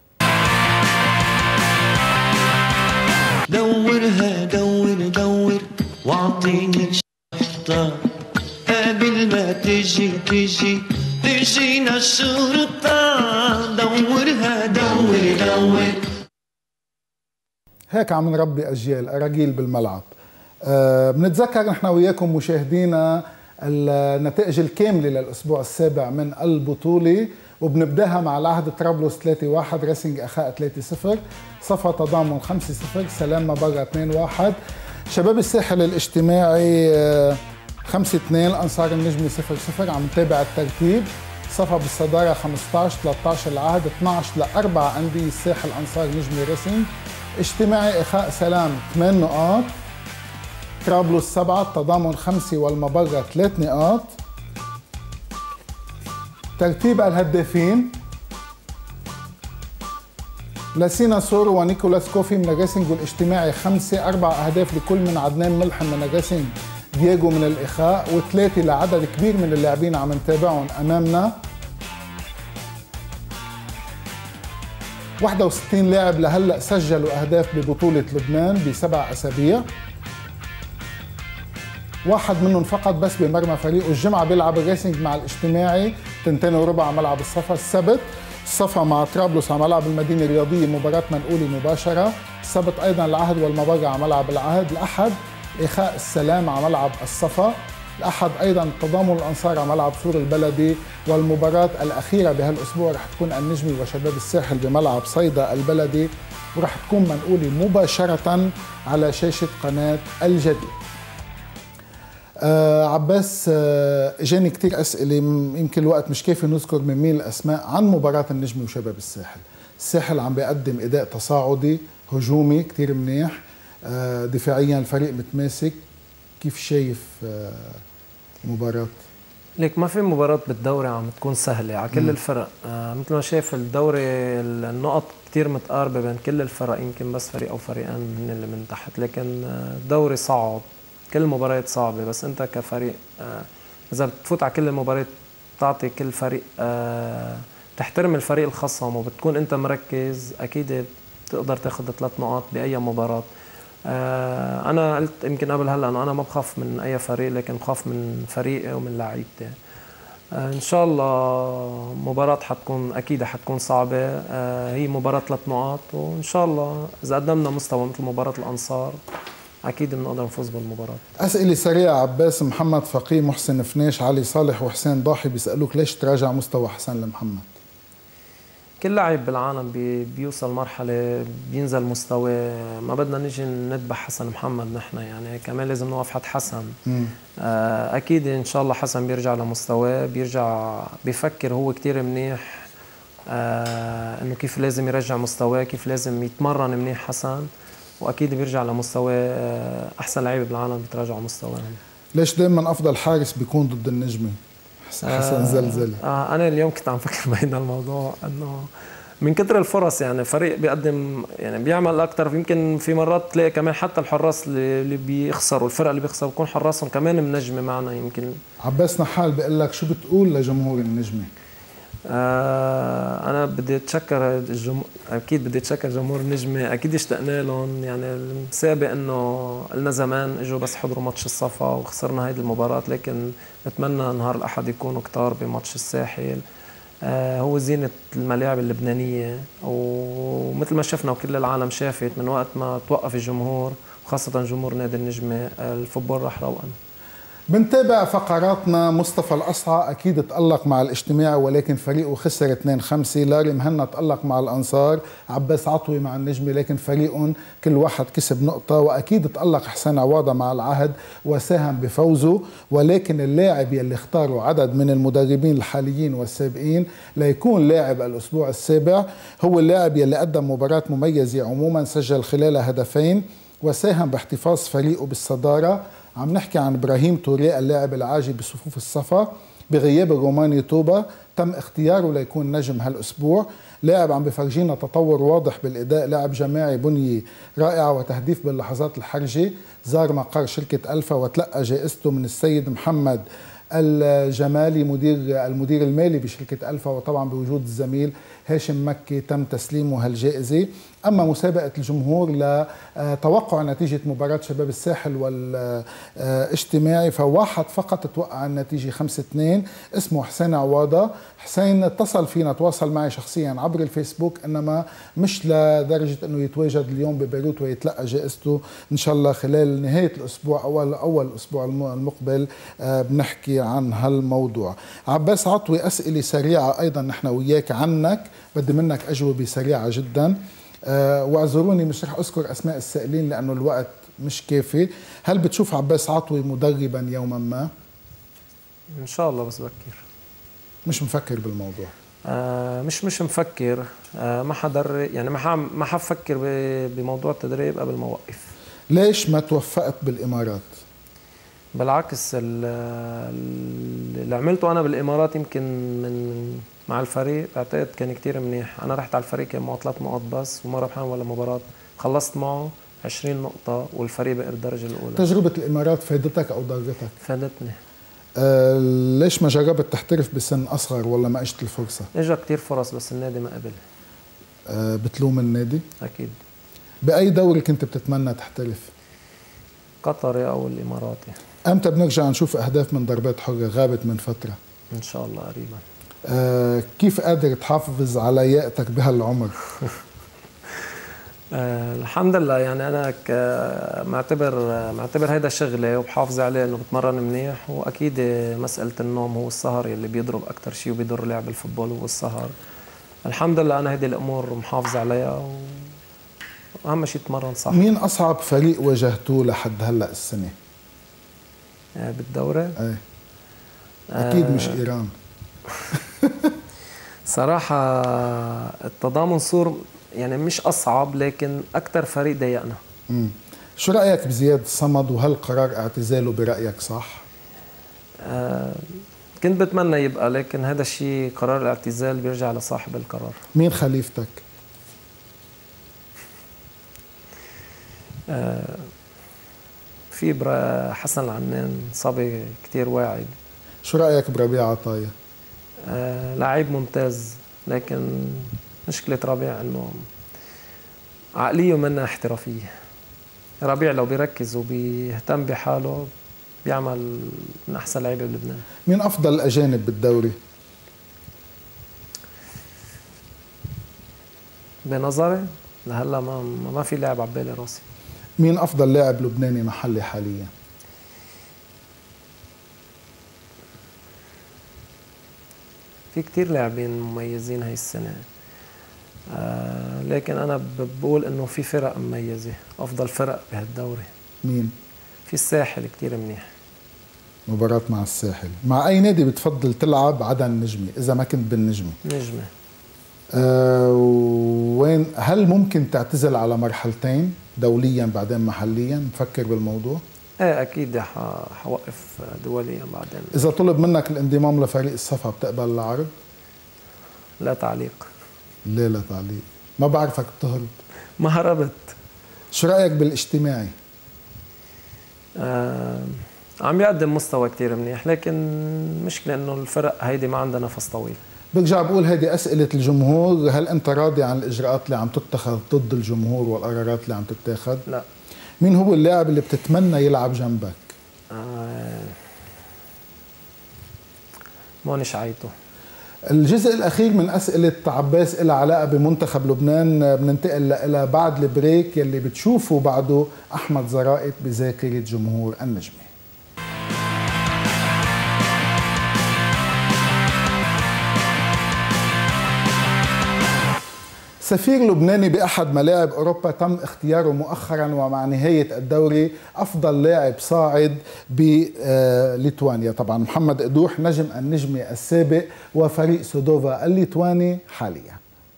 دورها دور دور واعطيني شحطة قبل ما تجي تجي تجينا الشرطة. دورها دور دور. هيك عم نربي أجيال أراجيل بالملعب. أه بنتذكر نحن وياكم مشاهدينا النتائج الكاملة للأسبوع السابع من البطولة، وبنبداها مع العهد طرابلس ثلاثة واحد، راسينج أخاء ثلاثة صفر، صفا تضامن خمسة صفر، سلام مبرة اثنين واحد، شباب الساحل الاجتماعي خمسة اثنين، أنصار النجمي صفر صفر. عم نتابع الترتيب، صفا بالصدارة خمسة عشر ثلاثة عشر العهد، اثني عشر لأربعة أندية الساحل أنصار نجمي راسينج، اجتماعي أخاء سلام ثمان نقاط، طرابلس سبعة، التضامن خمسة والمبرة ثلاث نقاط. ترتيب الهدافين لاسينا سورو ونيكولاس كوفي من الريسنج والاجتماعي خمسة، أربع أهداف لكل من عدنان ملحم من الريسنج، دييغو من الإخاء، وثلاثة لعدد كبير من اللاعبين عم نتابعهم أمامنا. واحد وستين لاعب لهلا سجلوا اهداف ببطوله لبنان بسبع اسابيع، واحد منهم فقط بس بمرمى فريقه. الجمعه بيلعب الريسنج مع الاجتماعي تنتين وربع على ملعب الصفا، السبت الصفا مع طرابلس على ملعب المدينه الرياضيه مباراه منقوله مباشره، السبت ايضا العهد والمبرة على ملعب العهد، الاحد اخاء السلام على ملعب الصفا، الأحد أيضا تضامن الأنصار على ملعب سور البلدي، والمباراة الأخيرة بهالأسبوع رح تكون النجمي وشباب الساحل بملعب صيدا البلدي، ورح تكون منقولة مباشرة على شاشة قناة الجديد. آه عباس، آه اجاني كتير أسئلة يمكن الوقت مش كافي نذكر من مين الأسماء عن مباراة النجمي وشباب الساحل. الساحل عم بيقدم أداء تصاعدي هجومي كتير منيح، آه دفاعيا الفريق متماسك، كيف شايف آه مباراة؟ ليك ما في مباراة بالدوري عم تكون سهلة على كل م. الفرق، آه مثل ما شايف الدوري النقط كتير متقاربة بين كل الفرق، يمكن بس فريق أو فريقين من اللي من تحت، لكن الدوري صعب، كل المباريات صعبة، بس أنت كفريق آه إذا بتفوت على كل المباريات تعطي كل فريق آه تحترم الفريق الخصم وبتكون أنت مركز، أكيد بتقدر تاخذ ثلاث نقاط بأي مباراة. آه أنا قلت يمكن قبل هلا إنه أنا ما بخاف من أي فريق، لكن بخاف من فريقي ومن لعيبتي. آه إن شاء الله مباراة حتكون أكيد حتكون صعبة، آه هي مباراة ثلاث نقاط، وإن شاء الله إذا قدمنا مستوى مثل مباراة الأنصار أكيد بنقدر نفوز بالمباراة. أسئلة سريعة عباس. محمد فقيه، محسن فنيش، علي صالح وحسين ضاحي بيسألوك ليش تراجع مستوى حسن لمحمد؟ كل لاعب بالعالم بي بيوصل مرحلة بينزل مستوى، ما بدنا نيجي نذبح حسن محمد نحن، يعني كمان لازم نوقف حد حسن. آه أكيد إن شاء الله حسن بيرجع لمستواه، بيرجع بيفكر هو كتير منيح آه إنه كيف لازم يرجع مستواه، كيف لازم يتمرن منيح حسن، وأكيد بيرجع لمستواه. آه أحسن لعيبة بالعالم بيتراجعوا مستواهم. ليش دائما أفضل حارس بيكون ضد النجمي؟ حسن زلزلة. آه أنا اليوم كنت عم فكر بهذا الموضوع، إنه من كثر الفرص يعني فريق بيقدم يعني بيعمل أكثر، يمكن في مرات تلاقي كمان حتى الحراس اللي بيخسروا، الفرق اللي بيخسروا بيكون حراسهم كمان منجمة معنا. يمكن عباس نحال بيقول لك شو بتقول لجمهور النجمي؟ آه أنا بدي أتشكر الجمهور، أكيد بدي أتشكر جمهور النجمة، أكيد اشتقنا لهم. يعني السابق إنه قلنا زمان إجوا بس حضروا ماتش الصفا وخسرنا هيدي المباراة، لكن نتمنى نهار الأحد يكونوا كتار بماتش الساحل. آه هو زينة الملاعب اللبنانية، ومثل ما شفنا وكل العالم شافت من وقت ما توقف الجمهور وخاصة جمهور نادي النجمة الفوتبول راح روقا. بنتابع فقراتنا. مصطفى الأصعى أكيد تألق مع الاجتماعي ولكن فريقه خسر اثنين خمسة. لاري مهنا تألق مع الأنصار. عباس عطوي مع النجمة لكن فريقهم كل واحد كسب نقطة. وأكيد تألق حسين عواضة مع العهد وساهم بفوزه، ولكن اللاعب يلي اختاروا عدد من المدربين الحاليين والسابقين ليكون لاعب الأسبوع السابع هو اللاعب يلي قدم مباراة مميزة عموما، سجل خلالها هدفين وساهم باحتفاظ فريقه بالصدارة. عم نحكي عن إبراهيم توريه اللاعب العاجي بصفوف الصفا بغياب الروماني توبا، تم اختياره ليكون نجم هالأسبوع. لاعب عم بفرجينا تطور واضح بالإداء، لاعب جماعي، بنية رائعة وتهديف باللحظات الحرجة. زار مقر شركة ألفا وتلقى جائزته من السيد محمد الجمالي مدير المدير المالي بشركة ألفا، وطبعا بوجود الزميل هاشم مكي تم تسليمه هالجائزة. أما مسابقة الجمهور لتوقع نتيجة مباراة شباب الساحل والاجتماعي فواحد فقط توقع النتيجة خمسة اثنين، اسمه حسين عواضة. حسين اتصل فينا، تواصل معي شخصيا عبر الفيسبوك، إنما مش لدرجة أنه يتواجد اليوم ببيروت ويتلقى جائزته. إن شاء الله خلال نهاية الأسبوع أول أول الأسبوع المقبل بنحكي عن هالموضوع. عباس عطوي، أسئلة سريعة أيضا نحن وياك عنك، بدي منك أجوبة سريعة جدا. أه واعذروني مش رح أذكر أسماء السائلين لأنه الوقت مش كافي. هل بتشوف عباس عطوي مدربا يوما ما؟ إن شاء الله، بس بكر. مش مفكر بالموضوع؟ آه مش مش مفكر، آه ما حضر يعني ما ما حفكر بموضوع التدريب قبل ما أوقف. ليش ما توفقت بالإمارات؟ بالعكس، اللي عملته أنا بالإمارات يمكن من مع الفريق بعتقد كان كتير منيح. أنا رحت على الفريق كان معه ثلاث نقط بس وما ربحان ولا مباراة، خلصت معه عشرين نقطة والفريق بقى الدرجة الأولى. تجربة الإمارات فادتك أو ضرتك؟ فادتني. آه ليش ما جربت تحترف بسن أصغر ولا ما اجت الفرصة؟ اجى كتير فرص بس النادي ما قبل. أه بتلوم النادي؟ اكيد. باي دوري كنت بتتمنى تحترف؟ قطري او الاماراتي. امتى بنرجع نشوف اهداف من ضربات حره غابت من فتره؟ ان شاء الله قريبا. أه كيف قادر تحافظ على ياقتك بهالعمر؟ أه الحمد لله، يعني انا معتبر معتبر هيدا شغلي وبحافظ عليه، انه بتمرن منيح، واكيد مساله النوم هو السهر اللي بيضرب اكثر شيء وبيضر لعب الفوتبول هو السهر. الحمد لله انا هيدي الامور محافظ عليها، واهم شيء اتمرن صح. مين اصعب فريق واجهتوه لحد هلا السنه؟ أه بالدوري؟ ايه اكيد أه مش ايران. صراحه التضامن صور يعني مش أصعب، لكن أكثر فريق ضايقنا. امم شو رأيك بزياد الصمد، وهل قرار اعتزاله برأيك صح؟ آه كنت بتمنى يبقى، لكن هذا الشيء قرار الاعتزال بيرجع لصاحب القرار. مين خليفتك؟ آه في برا حسن العنان، صبي كتير واعد. شو رأيك بربيع عطايا؟ آه لاعب ممتاز، لكن مشكلة ربيع انه عقليه منها احترافية. ربيع لو بيركز وبيهتم بحاله بيعمل من احسن لعيبة بلبنان. مين افضل الاجانب بالدوري؟ بنظري لهلا ما ما في لاعب على بالي راسي. مين افضل لاعب لبناني محلي حاليا؟ في كتير لاعبين مميزين هاي السنة، آه لكن أنا بقول إنه في فرق مميزة، أفضل فرق بهالدوري. مين؟ في الساحل كتير منيح. مباراة مع الساحل. مع أي نادي بتفضل تلعب عدا النجمي إذا ما كنت بالنجمي؟ نجمة. آه وين هل ممكن تعتزل على مرحلتين، دوليا بعدين محليا؟ مفكر بالموضوع؟ ايه اكيد حوقف دوليا بعدين. إذا طلب منك الانضمام لفريق الصفا بتقبل العرض؟ لا تعليق. ليه لا تعليق؟ ما بعرفك بتهرب. ما هربت. شو رأيك بالاجتماعي؟ آه عم يقدم مستوى كتير منيح، لكن مشكلة انه الفرق هيدي ما عندها نفس طويل. برجع بقول هيدي أسئلة الجمهور، هل أنت راضي عن الإجراءات اللي عم تتخذ ضد الجمهور والقرارات اللي عم تتاخذ؟ لا. مين هو اللاعب اللي بتتمنى يلعب جنبك؟ آه ماني شعيته. الجزء الأخير من أسئلة عباس إلها علاقة بمنتخب لبنان، بننتقل إلى بعد البريك يلي بتشوفوا بعده أحمد زرائط بذاكرة جمهور النجمة. سفير لبناني بأحد ملاعب أوروبا تم اختياره مؤخرا ومع نهاية الدوري أفضل لاعب صاعد بليتوانيا. طبعا محمد قدوح نجم النجمة السابق وفريق سودوفا الليتواني حاليا.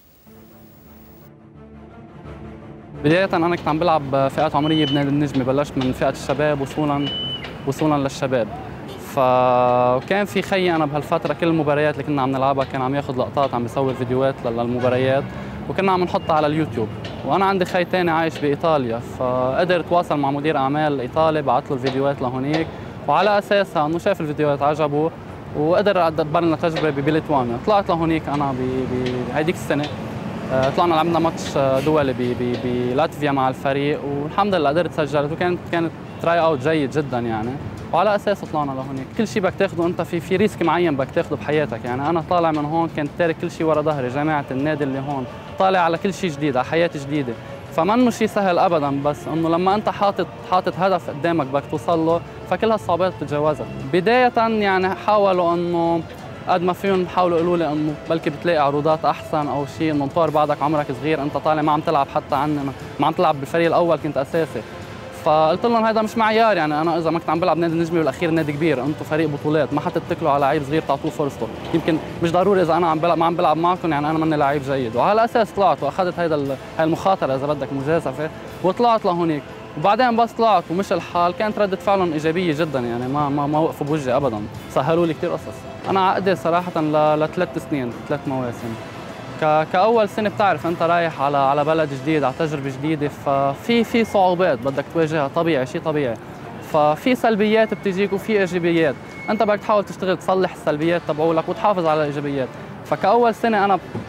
بداية أنا كنت عم بلعب فئات عمرية بنادي النجمة، بلشت من فئة الشباب وصولا وصولا للشباب. فكان في خيي أنا بهالفترة كل المباريات اللي كنا عم نلعبها كان عم ياخذ لقطات، عم بيصور فيديوهات للمباريات وكنا عم نحطها على اليوتيوب. وانا عندي خي تاني عايش بايطاليا، فقدر اتواصل مع مدير اعمال ايطالي، بعث له الفيديوهات لهونيك، وعلى اساسها انه شاف الفيديوهات عجبه وقدر ادبر لنا تجربه بليتوانيا. طلعت لهونيك انا بهيديك السنه، طلعنا لعبنا ماتش دولي بلاتفيا مع الفريق والحمد لله قدرت سجلت، وكانت كانت تراي اوت جيد جدا يعني، وعلى اساسه طلعنا لهونيك. كل شيء بدك تاخذه انت في في ريسك معين بدك تاخذه بحياتك، يعني انا طالع من هون كنت تارك كل شيء ورا ظهري، جامعه النادي اللي هون، طالع على كل شيء جديد، على حياه جديده، فمنه شيء سهل ابدا، بس انه لما انت حاطط حاطط هدف قدامك بدك توصل له فكل هالصعوبات بتتجاوزها. بدايه يعني حاولوا انه قد ما فيهم حاولوا يقولوا لي انه بلكي بتلاقي عروضات احسن او شيء، انه انطر بعدك عمرك صغير، انت طالع ما عم تلعب حتى عندنا، ما عم تلعب بالفريق الاول كنت اساسي. فقلت لهم هذا مش معيار، يعني انا اذا ما كنت عم بلعب نادي النجمه بالاخير نادي كبير، انتم فريق بطولات، ما حتتكلوا على لعيب صغير تعطوه فرصته، يمكن مش ضروري اذا انا عم بلعب ما عم بلعب معكم يعني انا ماني لعيب جيد، وعلى اساس طلعت واخذت هيدا هاي المخاطره اذا بدك مجازفه وطلعت لهونيك. وبعدين بس طلعت ومش الحال كانت ردة فعلهم ايجابيه جدا، يعني ما ما ما وقفوا بوجهي ابدا، سهلوا لي كثير قصص. انا عقدي صراحه لثلاث سنين، ثلاث مواسم. كأول سنة بتعرف أنت رايح على على بلد جديد، على تجربة جديدة، ففي في صعوبات بدك تواجهها، طبيعي، شيء طبيعي. ففي سلبيات بتجيك وفي إيجابيات، أنت بدك تحاول تشتغل تصلح السلبيات تبعولك وتحافظ على الإيجابيات. فكأول سنة أنا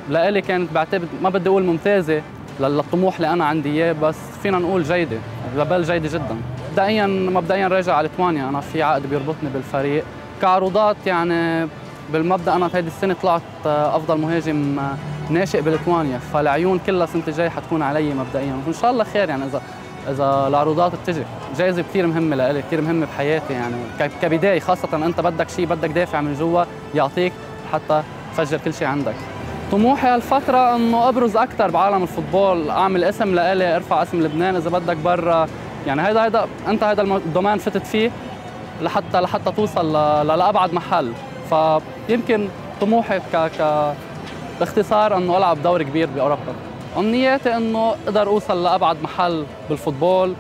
لإلي كانت بعتبر ما بدي اقول ممتازه للطموح اللي انا عندي اياه، بس فينا نقول جيده، لبال جيده جدا. مبدئيا مبدئيا راجع على ليتوانيا، انا في عقد بيربطني بالفريق. كعروضات يعني بالمبدا انا هيدي السنه طلعت افضل مهاجم ناشئ بليتوانيا، فالعيون كلها سنه الجاي حتكون علي مبدئيا، وان شاء الله خير. يعني اذا اذا العروضات بتجي، جائزه كثير مهمه لإلي، كثير مهمه بحياتي يعني كبدايه، خاصه انت بدك شيء، بدك دافع من جوا يعطيك حتى تفجر كل شيء عندك. طموحي هالفتره انه ابرز اكثر بعالم الفوتبول، اعمل اسم لإلي، ارفع اسم لبنان. اذا بدك برا يعني هيدا هيدا انت هيدا الدومين فتت فيه لحتى لحتى توصل لابعد محل. فيمكن طموحي ك ك باختصار انه العب دوري كبير باوروبا. امنياتي انه اقدر اوصل لابعد محل بالفوتبول.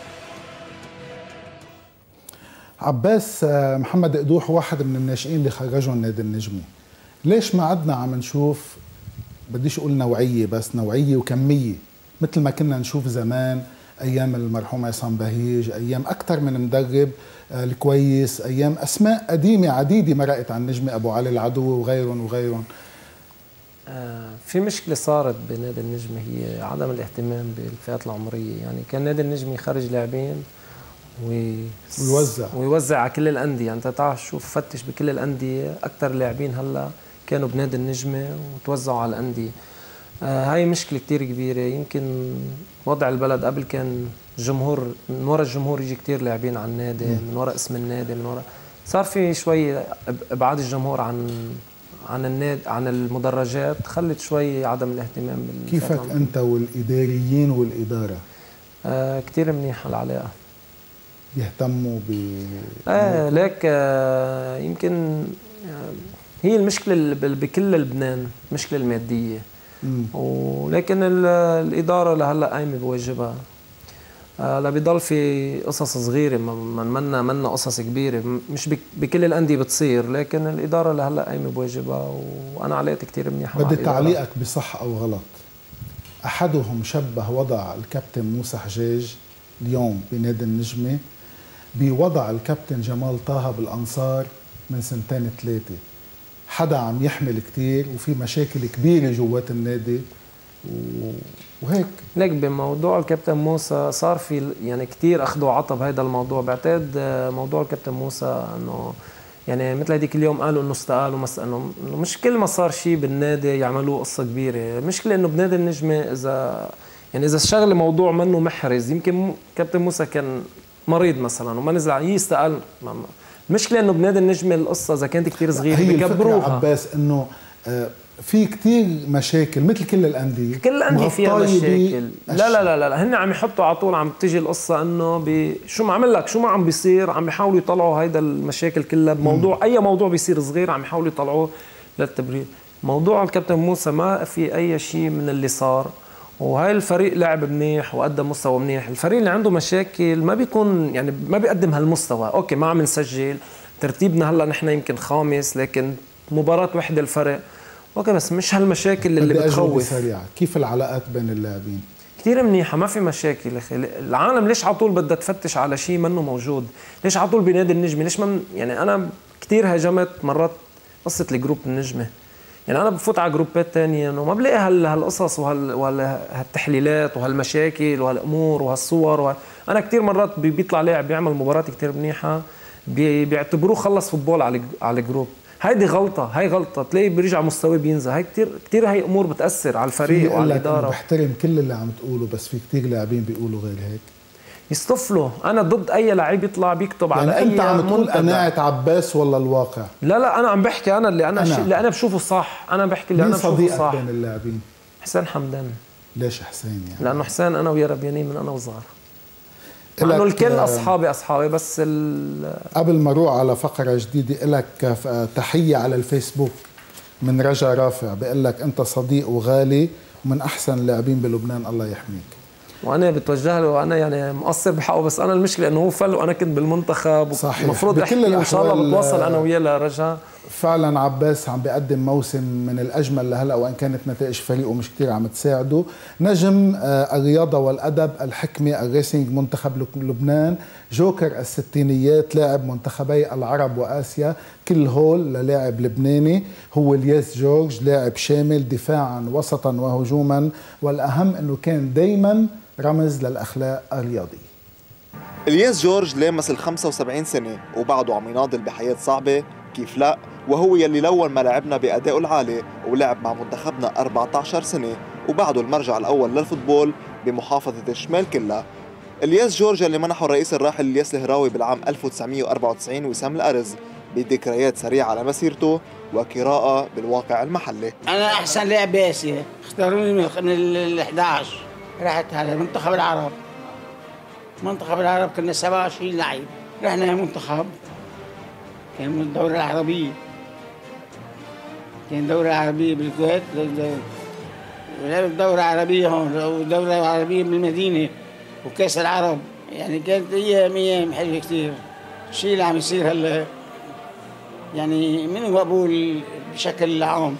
عباس، محمد قدوح واحد من الناشئين اللي خرجوا النادي النجمي. ليش ما عدنا عم نشوف، بديش اقول نوعيه، بس نوعيه وكميه مثل ما كنا نشوف زمان ايام المرحوم عصام بهيج، ايام اكثر من مدرب الكويس، ايام اسماء قديمه عديده مرقت على النجمي، ابو علي العدو وغيرهم وغيرهم. آه في مشكله صارت بنادي النجمي، هي عدم الاهتمام بالفئات العمريه. يعني كان نادي النجمي يخرج لاعبين ويوزع ويوزع على كل الانديه. يعني انت تعرف شوف فتش بكل الانديه، اكثر لاعبين هلا كانوا بنادي النجمي وتوزعوا على الانديه. آه هاي مشكله كثير كبيره. يمكن وضع البلد قبل كان الجمهور، من وراء الجمهور يجي كثير لاعبين على النادي، من وراء اسم النادي، من وراء صار في شوي ابعاد الجمهور عن عن النادي، عن المدرجات، خلت شوي عدم الاهتمام. كيفك انت والاداريين والاداره؟ آه كثير منيحه العلاقه، يهتموا ب اه ليك آه يمكن آه هي المشكله بكل لبنان، المشكله الماديه. مم. ولكن الاداره لهلا قايمه بواجبها. آه لا بيضل في قصص صغيره، ما منا منا قصص كبيره، مش بكل الانديه بتصير، لكن الاداره لهلا قايمه بواجبها، وانا علاقتي كثير منيحه مع بدي تعليقك بصح او غلط. احدهم شبه وضع الكابتن موسى حجاج اليوم بنادي النجمه بوضع الكابتن جمال طه بالانصار من سنتين ثلاثه. حدا عم يحمل كثير وفي مشاكل كبيره جوات النادي وهيك. ليك بموضوع الكابتن موسى صار في يعني كثير اخذ وعطى بهذا الموضوع. بعتقد موضوع الكابتن موسى انه يعني مثل هذيك اليوم قالوا انه استقال، ومس انه مش كل ما صار شيء بالنادي يعملوه قصه كبيره. المشكله انه بنادي النجمه اذا يعني اذا الشغله موضوع منه محرز، يمكن كابتن موسى كان مريض مثلا وما نزل يستقال. المشكله انه بنادي النجمه القصه اذا كانت كثير صغيره بكبروها. عباس انه في كثير مشاكل مثل كل الانديه، كل الانديه فيها مشاكل. لا لا لا لا هن عم يحطوا على طول، عم تيجي القصه انه شو ما عمل لك، شو ما عم بيصير، عم بيحاولوا يطلعوا هيدا المشاكل كلها بموضوع. مم. اي موضوع بيصير صغير عم يحاولوا يطلعوه للتبرير. موضوع الكابتن موسى ما في اي شيء من اللي صار، وهاي الفريق لعب منيح وقدم مستوى منيح. الفريق اللي عنده مشاكل ما بيكون يعني ما بيقدم هالمستوى. اوكي ما عم نسجل، ترتيبنا هلا نحن يمكن خامس، لكن مباراة وحده الفرق. اوكي بس مش هالمشاكل اللي بتخوف. سريعة، كيف العلاقات بين اللاعبين؟ كثير منيحة، ما في مشاكل. اخي العالم ليش على طول بدها تفتش على شيء منه موجود؟ ليش على طول بنادي النجمة؟ ليش من يعني انا كثير هاجمت مرات قصة الجروب النجمة. يعني انا بفوت على جروبات ثانيه وما بلاقي هالقصص وهالتحليلات وهالمشاكل وهالامور وهالصور وه... انا كثير مرات بيطلع لاعب بيعمل مباراه كثير منيحه بيعتبروه خلص فوتبول على على الجروب. هيدي غلطه، هاي غلطه، تلاقي بيرجع مستواه بينزل. هاي كثير كثير هاي امور بتاثر على الفريق وعلى الاداره. بحترم كل اللي عم تقوله، بس في كثير لاعبين بيقولوا غير هيك. يصطفلوا. انا ضد اي لعيب يطلع بيكتب يعني على اي انت عم تقول قناعه عباس ولا الواقع؟ لا لا انا عم بحكي انا اللي انا, أنا. اللي انا بشوفه صح. انا بحكي اللي انا بشوفه صح. مين بين اللاعبين؟ حسين حمدان. ليش حسين يعني؟ لانه حسين انا ويا ربيانين من انا وصغار، لانه الكل اصحابي اصحابي. بس قبل ما اروح على فقره جديده لك تحيه على الفيسبوك من رجا رافع، بيقول لك انت صديق وغالي ومن احسن اللاعبين بلبنان، الله يحميك. وانا بتوجه له، وانا يعني مقصر بحقه، بس انا المشكله انه هو فل وانا كنت بالمنتخب. صحيح. المفروض احكي ان شاء الله بتواصل انا وياه لرجا. فعلا عباس عم بيقدم موسم من الاجمل لهلا، وان كانت نتائج فريقه مش كثير عم تساعده. نجم الرياضه والادب، الحكمه، الريسنج، منتخب لبنان، جوكر الستينيات لاعب منتخبي العرب وآسيا كل هول للاعب لبناني هو الياس جورج، لاعب شامل دفاعا وسطا وهجوما، والأهم أنه كان دايما رمز للأخلاق الرياضية. الياس جورج لامس ال خمسة وسبعين سنة وبعده عم يناضل بحياة صعبة، كيف لا، وهو يلي لون ملاعبنا بأدائه العالي ولعب مع منتخبنا أربعة عشر سنة وبعده المرجع الأول للفوتبول بمحافظة الشمال كلها. الياس جورج اللي منحه الرئيس الراحل الياس الهراوي بالعام ألف وتسعمية وأربعة وتسعين وسام الأرز بذكريات سريعة على مسيرته وقراءة بالواقع المحلي. أنا أحسن لاعب بآسيا، اختاروني من ال إحدى عشر، رحت على منتخب العرب. منتخب العرب كنا سبعة وعشرين لعيب، رحنا منتخب كان من الدورة العربية، كان دورة عربية بالكويت، ولعب الدورة العربية هون والدورة العربية بالمدينة وكأس العرب، يعني كانت أيام أيام حلوة كثير. الشيء اللي عم يصير هلا يعني منو مقبول بشكل عام،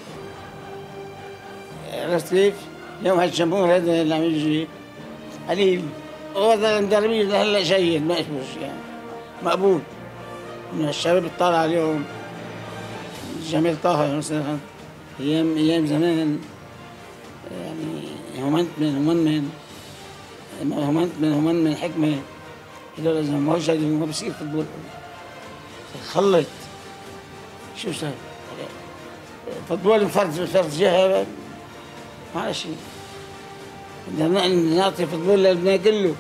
عرفت كيف؟ اليوم هالجمهور هذا اللي عم يجي قليل، وهذا المدربين هلا جيد ما اسمه يعني مقبول. من الشباب الطالع اليوم جميل طه مثلا، ايام ايام زمان يعني همنت من همن من همنت من همن من حكمه، هذول اذا ما هوش ما بصير فوتبول، خلط شو صار فوتبول فرد فرد جهه ما شيء، بدنا نعطي فوتبول للبنان كله.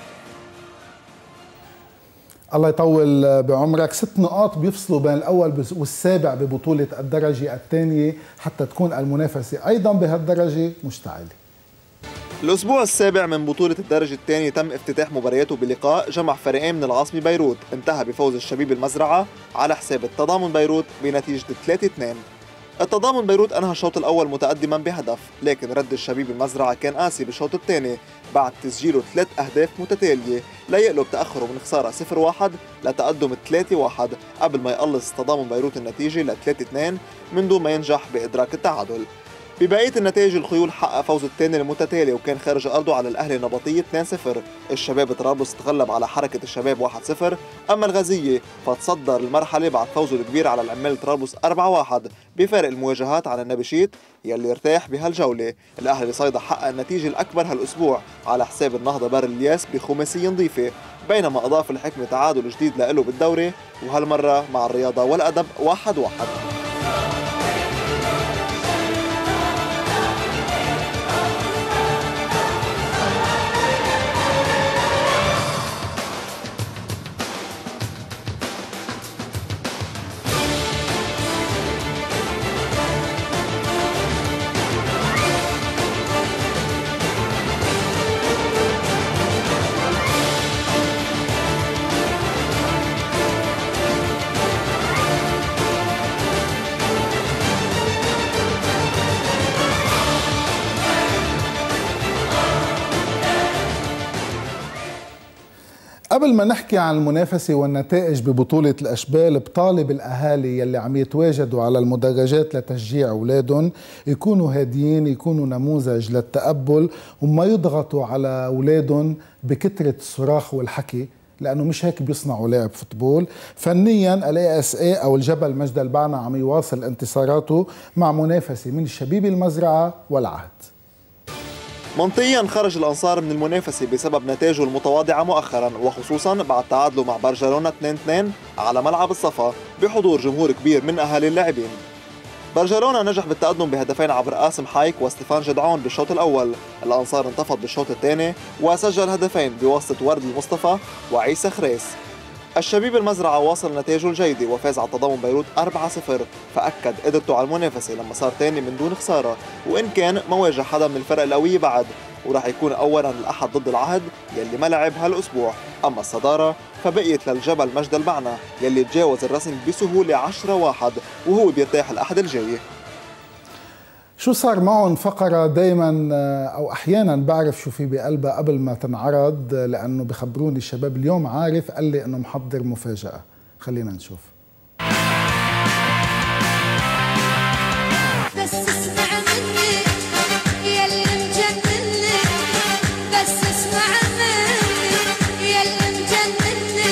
الله يطول بعمرك. ست نقاط بيفصلوا بين الأول والسابع ببطولة الدرجة الثانية حتى تكون المنافسة أيضا بهالدرجة مشتعلة. الأسبوع السابع من بطولة الدرجة الثانية تم افتتاح مبارياته بلقاء جمع فريقين من العاصمة بيروت، انتهى بفوز الشبيب المزرعة على حساب التضامن بيروت بنتيجة ثلاثة اثنين. التضامن بيروت أنهى الشوط الأول متقدما بهدف، لكن رد الشبيب المزرعة كان قاسي بالشوط الثاني بعد تسجيله ثلاث أهداف متتالية ليقلب تأخره من خسارة صفر واحد لتقدم ثلاثة واحد قبل ما يقلص تضامن بيروت النتيجة ل ثلاثة اثنين من دون ما ينجح بإدراك التعادل. ببقية النتائج الخيول حقق فوز الثاني المتتالي وكان خارج أرضه على الأهلي النبطية اثنين صفر. الشباب طرابلس تغلب على حركة الشباب واحد صفر، أما الغازية فتصدر المرحلة بعد فوزه الكبير على العمال طرابلس أربعة واحد بفارق المواجهات على النبشيت يلي ارتاح بهالجولة. الأهلي صيدا حقق النتيجة الأكبر هالأسبوع على حساب النهضة بر الياس بخماسية نظيفة، بينما أضاف الحكمة تعادل جديد لإله بالدوري وهالمرة مع الرياضة والأدب واحد واحد. قبل ما نحكي عن المنافسة والنتائج ببطولة الأشبال، بطالب الأهالي يلي عم يتواجدوا على المدرجات لتشجيع أولادهم يكونوا هاديين، يكونوا نموذج للتقبل وما يضغطوا على أولادهم بكثرة الصراخ والحكي، لأنه مش هيك بيصنعوا لاعب فوتبول. فنيا الاي اس اي أو الجبل مجد البعنا عم يواصل انتصاراته مع منافسة من الشبيب المزرعة والعهد. منطقيا خرج الأنصار من المنافسة بسبب نتائجه المتواضعة مؤخرا، وخصوصا بعد تعادله مع برشلونة اثنين اثنين على ملعب الصفا بحضور جمهور كبير من أهالي اللاعبين. برشلونة نجح بالتقدم بهدفين عبر قاسم حايك وستيفان جدعون بالشوط الأول. الأنصار انتفض بالشوط الثاني وسجل هدفين بواسطة ورد المصطفى وعيسى خريس. الشبيب المزرعة واصل نتائجه الجيدة وفاز على تضامن بيروت أربعة صفر، فأكد قدرته على المنافسة لما صار ثاني من دون خسارة، وإن كان ما واجه حدا من الفرق القوية بعد، وراح يكون أولا الأحد ضد العهد يلي ما لعب هالأسبوع. أما الصدارة فبقيت للجبل مجد البعنا يلي تجاوز الرسم بسهولة عشرة واحد وهو بيرتاح الأحد الجاي. شو صار معهم فقرة دايما أو أحيانا بعرف شو في بقلبها قبل ما تنعرض، لأنه بخبروني الشباب اليوم عارف قال لي أنه محضر مفاجأة. خلينا نشوف. بس اسمع مني يلي مجنني، بس اسمع مني يلي مجنني،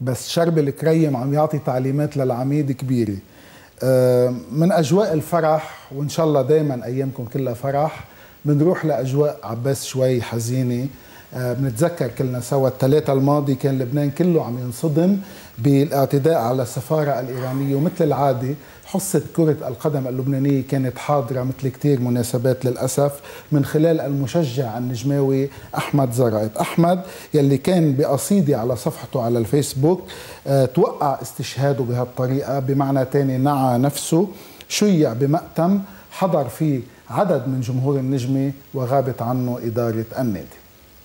بس شرب الكريم عم يعطي تعليمات للعميد كبيرة. من أجواء الفرح، وإن شاء الله دايما أيامكم كلها فرح، بنروح لأجواء عباس شوي حزينة. بنتذكر كلنا سوا الثلاثة الماضي كان لبنان كله عم ينصدم بالاعتداء على السفارة الإيرانية، ومثل العادة حصة كرة القدم اللبنانية كانت حاضرة مثل كتير مناسبات للأسف من خلال المشجع النجماوي أحمد زرائط. أحمد يلي كان بقصيدة على صفحته على الفيسبوك أه توقع استشهاده بهالطريقة، بمعنى تاني نعى نفسه، شيع بمأتم حضر فيه عدد من جمهور النجمة وغابت عنه إدارة النادي.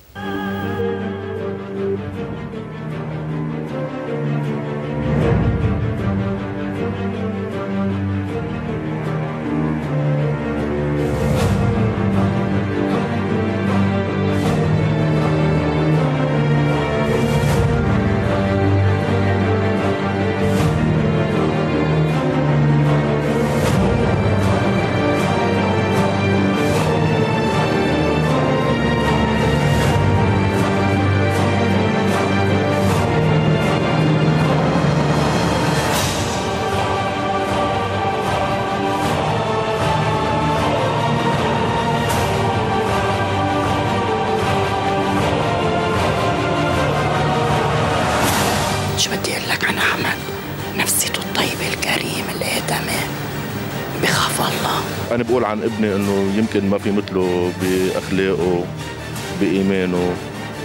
أنا بقول عن ابني إنه يمكن ما في مثله بأخلاقه بإيمانه.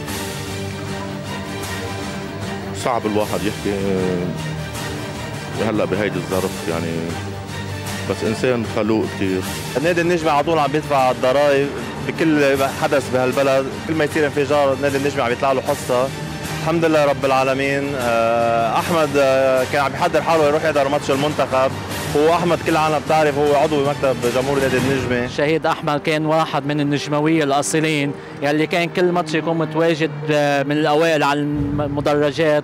صعب الواحد يحكي هلا بهيدي الظرف يعني، بس إنسان خلوق كثير. نادي النجمة على طول عم بيدفع الضرائب بكل حدث بهالبلد، كل ما يصير انفجار نادي النجمة عم يطلع له حصة. الحمد لله رب العالمين. أحمد كان عم يحضر حاله يروح يحضر ماتش المنتخب. هو احمد كل العالم بتعرف هو عضو بمكتب جمهور نادي النجمه. شهيد احمد كان واحد من النجمويه الاصيلين يلي كان كل ماتش يكون متواجد من الاوائل على المدرجات.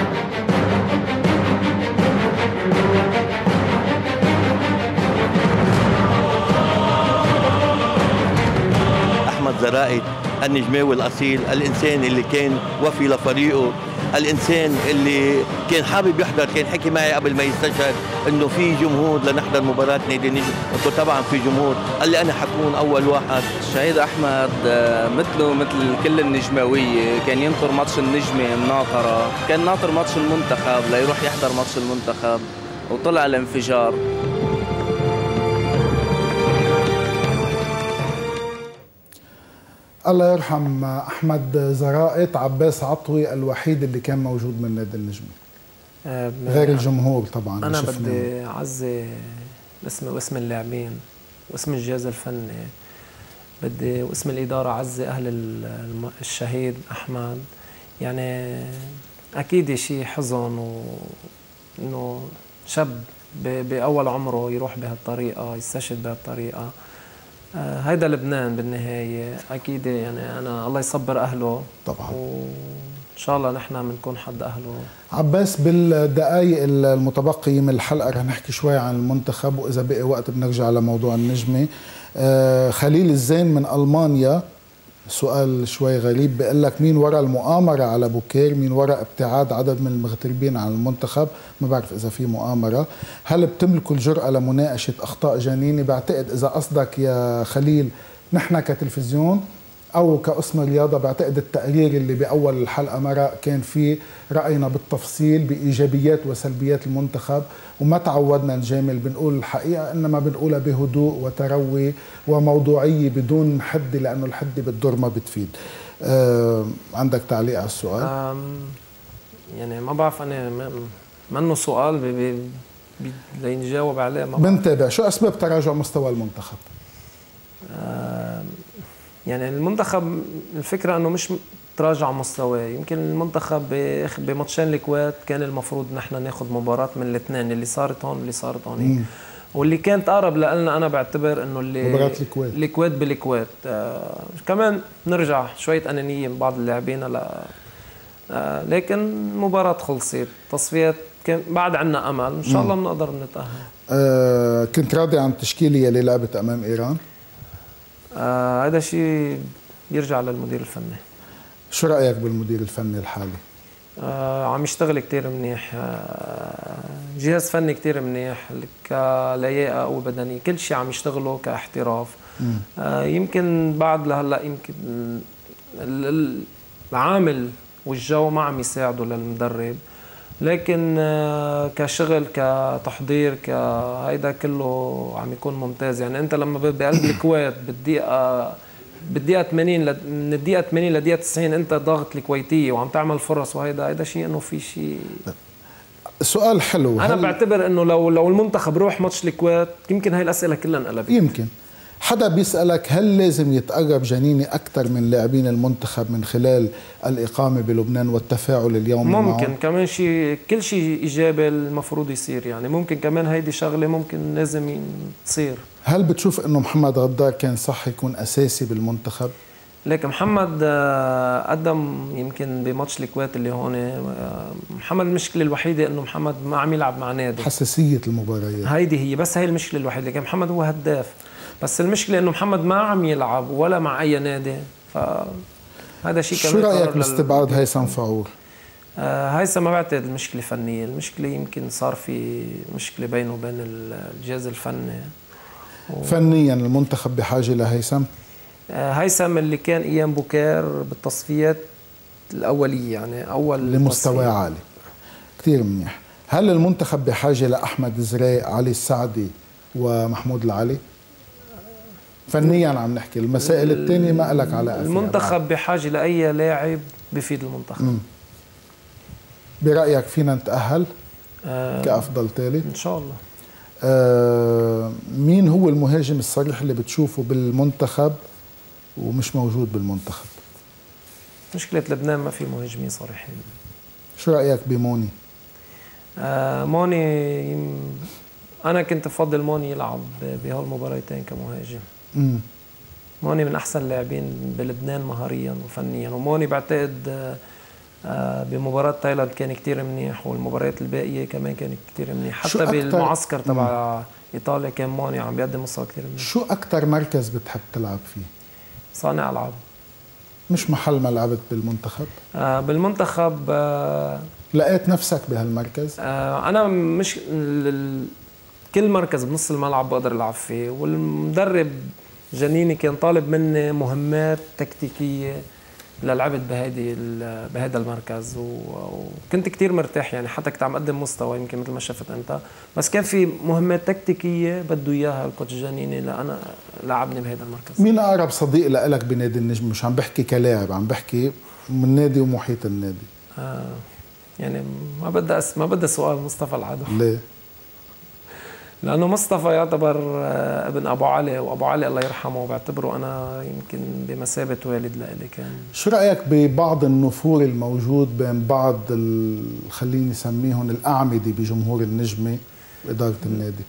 احمد زرائط النجماوي الاصيل، الانسان اللي كان وفي لفريقه، الانسان اللي كان حابب يحضر. كان حكي معي قبل ما يستشهد انه في جمهور لنحضر مباراه نادي النجم، قلت له طبعا في جمهور، قال لي انا حكون اول واحد. الشهيد احمد مثله مثل كل النجماويه كان ينطر ماتش النجمه مناطره، كان ناطر ماتش المنتخب ليروح يحضر ماتش المنتخب وطلع الانفجار. الله يرحم أحمد زرائط. عباس عطوي الوحيد اللي كان موجود من نادي النجمة غير الجمهور طبعا. أنا بدي أعزي اسم واسم اللاعبين واسم الجهاز الفني، بدي واسم الإدارة أعزي أهل الشهيد أحمد. يعني أكيد شيء حزن، وإنه شاب بأول عمره يروح بهالطريقة يستشهد بهالطريقة. آه هيدا لبنان بالنهاية أكيد. يعني أنا الله يصبر أهله طبعا، وإن شاء الله نحن بنكون حد أهله. عباس بالدقايق المتبقية من الحلقة رح نحكي شوي عن المنتخب، وإذا بقي وقت بنرجع لموضوع النجمة. آه خليل الزين من ألمانيا، سؤال شوي غريب، بيقول لك مين وراء المؤامرة على بوكير؟ مين وراء ابتعاد عدد من المغتربين عن المنتخب؟ ما بعرف إذا في مؤامرة. هل بتملكوا الجرأة لمناقشة أخطاء جنيني؟ بعتقد إذا قصدك يا خليل نحن كتلفزيون أو كقسم رياضة، بعتقد التقرير اللي بأول الحلقة مرق كان فيه رأينا بالتفصيل بإيجابيات وسلبيات المنتخب، وما تعودنا نجامل، بنقول الحقيقة إنما بنقولها بهدوء وتروي وموضوعية بدون حدة، لأنه الحدة بتضر ما بتفيد. أه عندك تعليق على السؤال؟ يعني ما بعرف أنا منه سؤال بي بي لينجاوب عليه. بنتابع شو أسباب تراجع مستوى المنتخب؟ أه يعني المنتخب الفكرة أنه مش تراجع مستواه. يمكن المنتخب بماتشين الكويت كان المفروض نحن ناخذ مباراة من الاثنين، اللي صارت هون واللي صارت هون، واللي كانت أقرب لنا. أنا بعتبر أنه اللي مباراة الكويت الكويت بالكويت. آه كمان نرجع شوية أنانية من بعض اللاعبين، لا آه لكن المباراة خلصت، تصفيات كان بعد عنا أمل، إن شاء الله بنقدر نتأهل. آه كنت راضي عن التشكيلة اللي لعبت أمام إيران؟ آه هذا شيء بيرجع للمدير الفني. شو رأيك بالمدير الفني الحالي؟ آه عم يشتغل كتير منيح، آه جهاز فني كتير منيح كلياقة أو بدني، كل شيء عم يشتغله كاحتراف. آه يمكن بعد لهلا يمكن العامل والجو ما عم يساعدوا للمدرب، لكن آه كشغل كتحضير كهيدا كله عم يكون ممتاز. يعني انت لما بقلب الكويت بالدقيقة بالدقيقة ثمانين من الدقيقة ثمانين للدقيقة تسعين انت ضاغط الكويتية وعم تعمل فرص، وهيدا هيدا شيء انه في شيء. سؤال حلو. انا بعتبر انه لو لو المنتخب روح ماتش الكويت يمكن هاي الاسئلة كلها انقلبت. يمكن حدا بيسألك هل لازم يتقرب جنيني أكثر من لاعبين المنتخب من خلال الإقامة بلبنان والتفاعل اليومي معهم؟ ممكن كمان شيء، كل شيء إيجابي المفروض يصير، يعني ممكن كمان هيدي شغلة ممكن لازم تصير. هل بتشوف إنه محمد غدار كان صح يكون أساسي بالمنتخب؟ لك محمد قدم يمكن بماتش الكويت اللي هون، محمد المشكلة الوحيدة إنه محمد ما عم يلعب مع نادي، حساسية المباريات هيدي هي، بس هي المشكلة الوحيدة. لكن محمد هو هداف، بس المشكلة إنه محمد ما عم يلعب ولا مع أي نادي، فهذا شيء كمان. شو رأيك باستبعاد هيثم فاعور؟ آه هيثم ما بعتقد المشكلة فنية، المشكلة يمكن صار في مشكلة بينه وبين الجهاز الفني. و... فنيا المنتخب بحاجة لهيثم؟ آه هيثم اللي كان أيام بوكير بالتصفيات الأولية، يعني أول لمستوى عالي كثير منيح. هل المنتخب بحاجة لأحمد زريق، علي السعدي ومحمود العلي؟ فنيا عم نحكي، المسائل الثانية ما لك علاقة. المنتخب بحاجة لأي لاعب بفيد المنتخب. مم. برأيك فينا نتأهل آه كأفضل ثالث؟ إن شاء الله. آه مين هو المهاجم الصريح اللي بتشوفه بالمنتخب ومش موجود بالمنتخب؟ مشكلة لبنان ما في مهاجمين صريحين. شو رأيك بموني؟ آه موني أنا كنت بفضل موني يلعب بهالمباراتين كمهاجم. مم. موني من أحسن اللاعبين بلبنان مهاريا وفنيا، وموني بعتقد بمباراة تايلاند كان كتير منيح، والمباريات الباقية كمان كان كتير منيح، حتى بالمعسكر تبع إيطاليا كان موني عم بيقدم مستوى كتير منيح. شو أكتر مركز بتحب تلعب فيه؟ صانع ألعاب. مش محل ما لعبت بالمنتخب؟ آه بالمنتخب آه لقيت نفسك بهالمركز؟ آه أنا مش كل مركز بنص الملعب بقدر ألعب فيه، والمدرب جنيني كان طالب مني مهمات تكتيكية للعبت بهيدي بهذا المركز، وكنت كتير مرتاح، يعني حتى كنت عم اقدم مستوى يمكن مثل ما شفت انت، بس كان في مهمات تكتيكيه بده اياها الكوتش جنيني لأنا لعبني بهذا المركز. مين اقرب صديق لك بنادي النجم؟ مش عم بحكي كلاعب، عم بحكي من نادي ومحيط النادي. آه يعني ما بدي ما بدي سؤال مصطفى العدو. ليه؟ لأنه مصطفى يعتبر ابن أبو علي، وأبو علي الله يرحمه بعتبره أنا يمكن بمثابة والد لإلي كان. شو رأيك ببعض النفور الموجود بين بعض خليني نسميهم الأعمدة بجمهور النجمة وإدارة النادي؟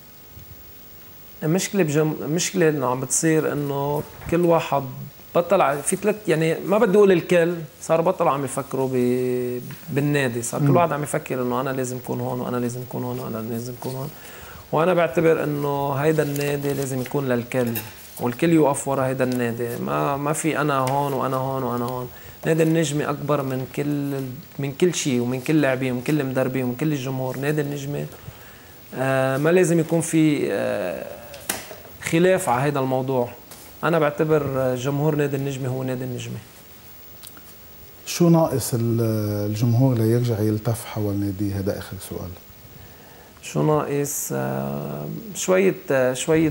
المشكلة بجم... المشكلة إنه عم بتصير إنه كل واحد بطل في ثلاث، يعني ما بدي أقول الكل، صار بطل عم يفكروا ب... بالنادي، صار كل واحد عم يفكر إنه أنا لازم أكون هون وأنا لازم أكون هون وأنا لازم أكون هون، وأنا بعتبر إنه هيدا النادي لازم يكون للكل، والكل يوقف ورا هيدا النادي، ما ما في أنا هون وأنا هون وأنا هون. نادي النجمة أكبر من كل من كل شيء ومن كل لاعبين ومن كل مدربين ومن كل الجمهور. نادي النجمة آه ما لازم يكون في آه خلاف على هيدا الموضوع. أنا بعتبر جمهور نادي النجمة هو نادي النجمة. شو ناقص الجمهور ليرجع يلتف حول نادي؟ هذا آخر سؤال. شو ناقص؟ آه شوية آه شوية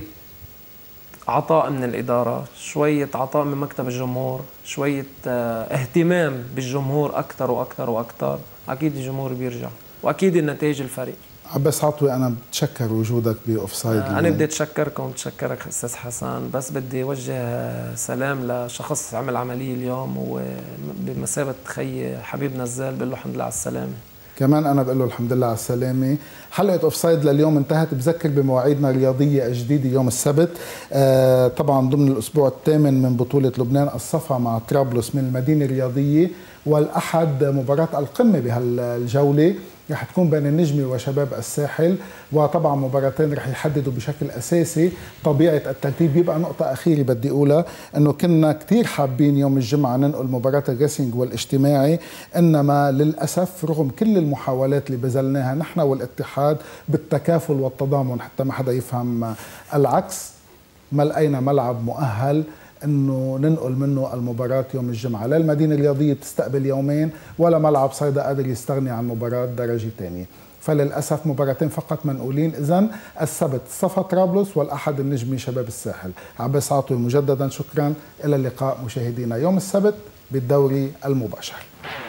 عطاء من الإدارة، شوية عطاء من مكتب الجمهور، شوية آه اهتمام بالجمهور أكثر وأكثر وأكثر، أكيد الجمهور بيرجع، وأكيد النتائج الفريق. عباس عطوي، أنا بتشكر وجودك بأوفسايد. آه أنا بدي أتشكركم وتشكرك أستاذ حسن، بس بدي أوجه سلام لشخص عمل عملية اليوم وبمثابة خي حبيب نزال، بقول له الحمد لله على السلامة. كمان أنا بقول له الحمد لله على السلامة. حلقة أوفسايد لليوم انتهت. بذكر بمواعيدنا الرياضية الجديدة يوم السبت، آه طبعا ضمن الأسبوع الثامن من بطولة لبنان، الصفا مع طرابلس من المدينة الرياضية، والأحد مباراة القمة بهالجولة رح تكون بين النجمة وشباب الساحل، وطبعا مباراتين رح يحددوا بشكل أساسي طبيعة الترتيب. يبقى نقطة أخيرة بدي أقولها، أنه كنا كتير حابين يوم الجمعة ننقل مباراة الريسنج والاجتماعي، إنما للأسف رغم كل المحاولات اللي بذلناها نحن والاتحاد بالتكافل والتضامن حتى ما حدا يفهم العكس، ما لقينا ملعب مؤهل انه ننقل منه المباراة يوم الجمعة، لا المدينة الرياضية بتستقبل يومين ولا ملعب صيدا قادر يستغني عن مباراة درجة ثانية، فللأسف مباراتين فقط منقولين. إذن السبت صفا طرابلس والأحد النجمي شباب الساحل. عباس عاطوي مجددا شكرا، إلى اللقاء مشاهدينا يوم السبت بالدوري المباشر.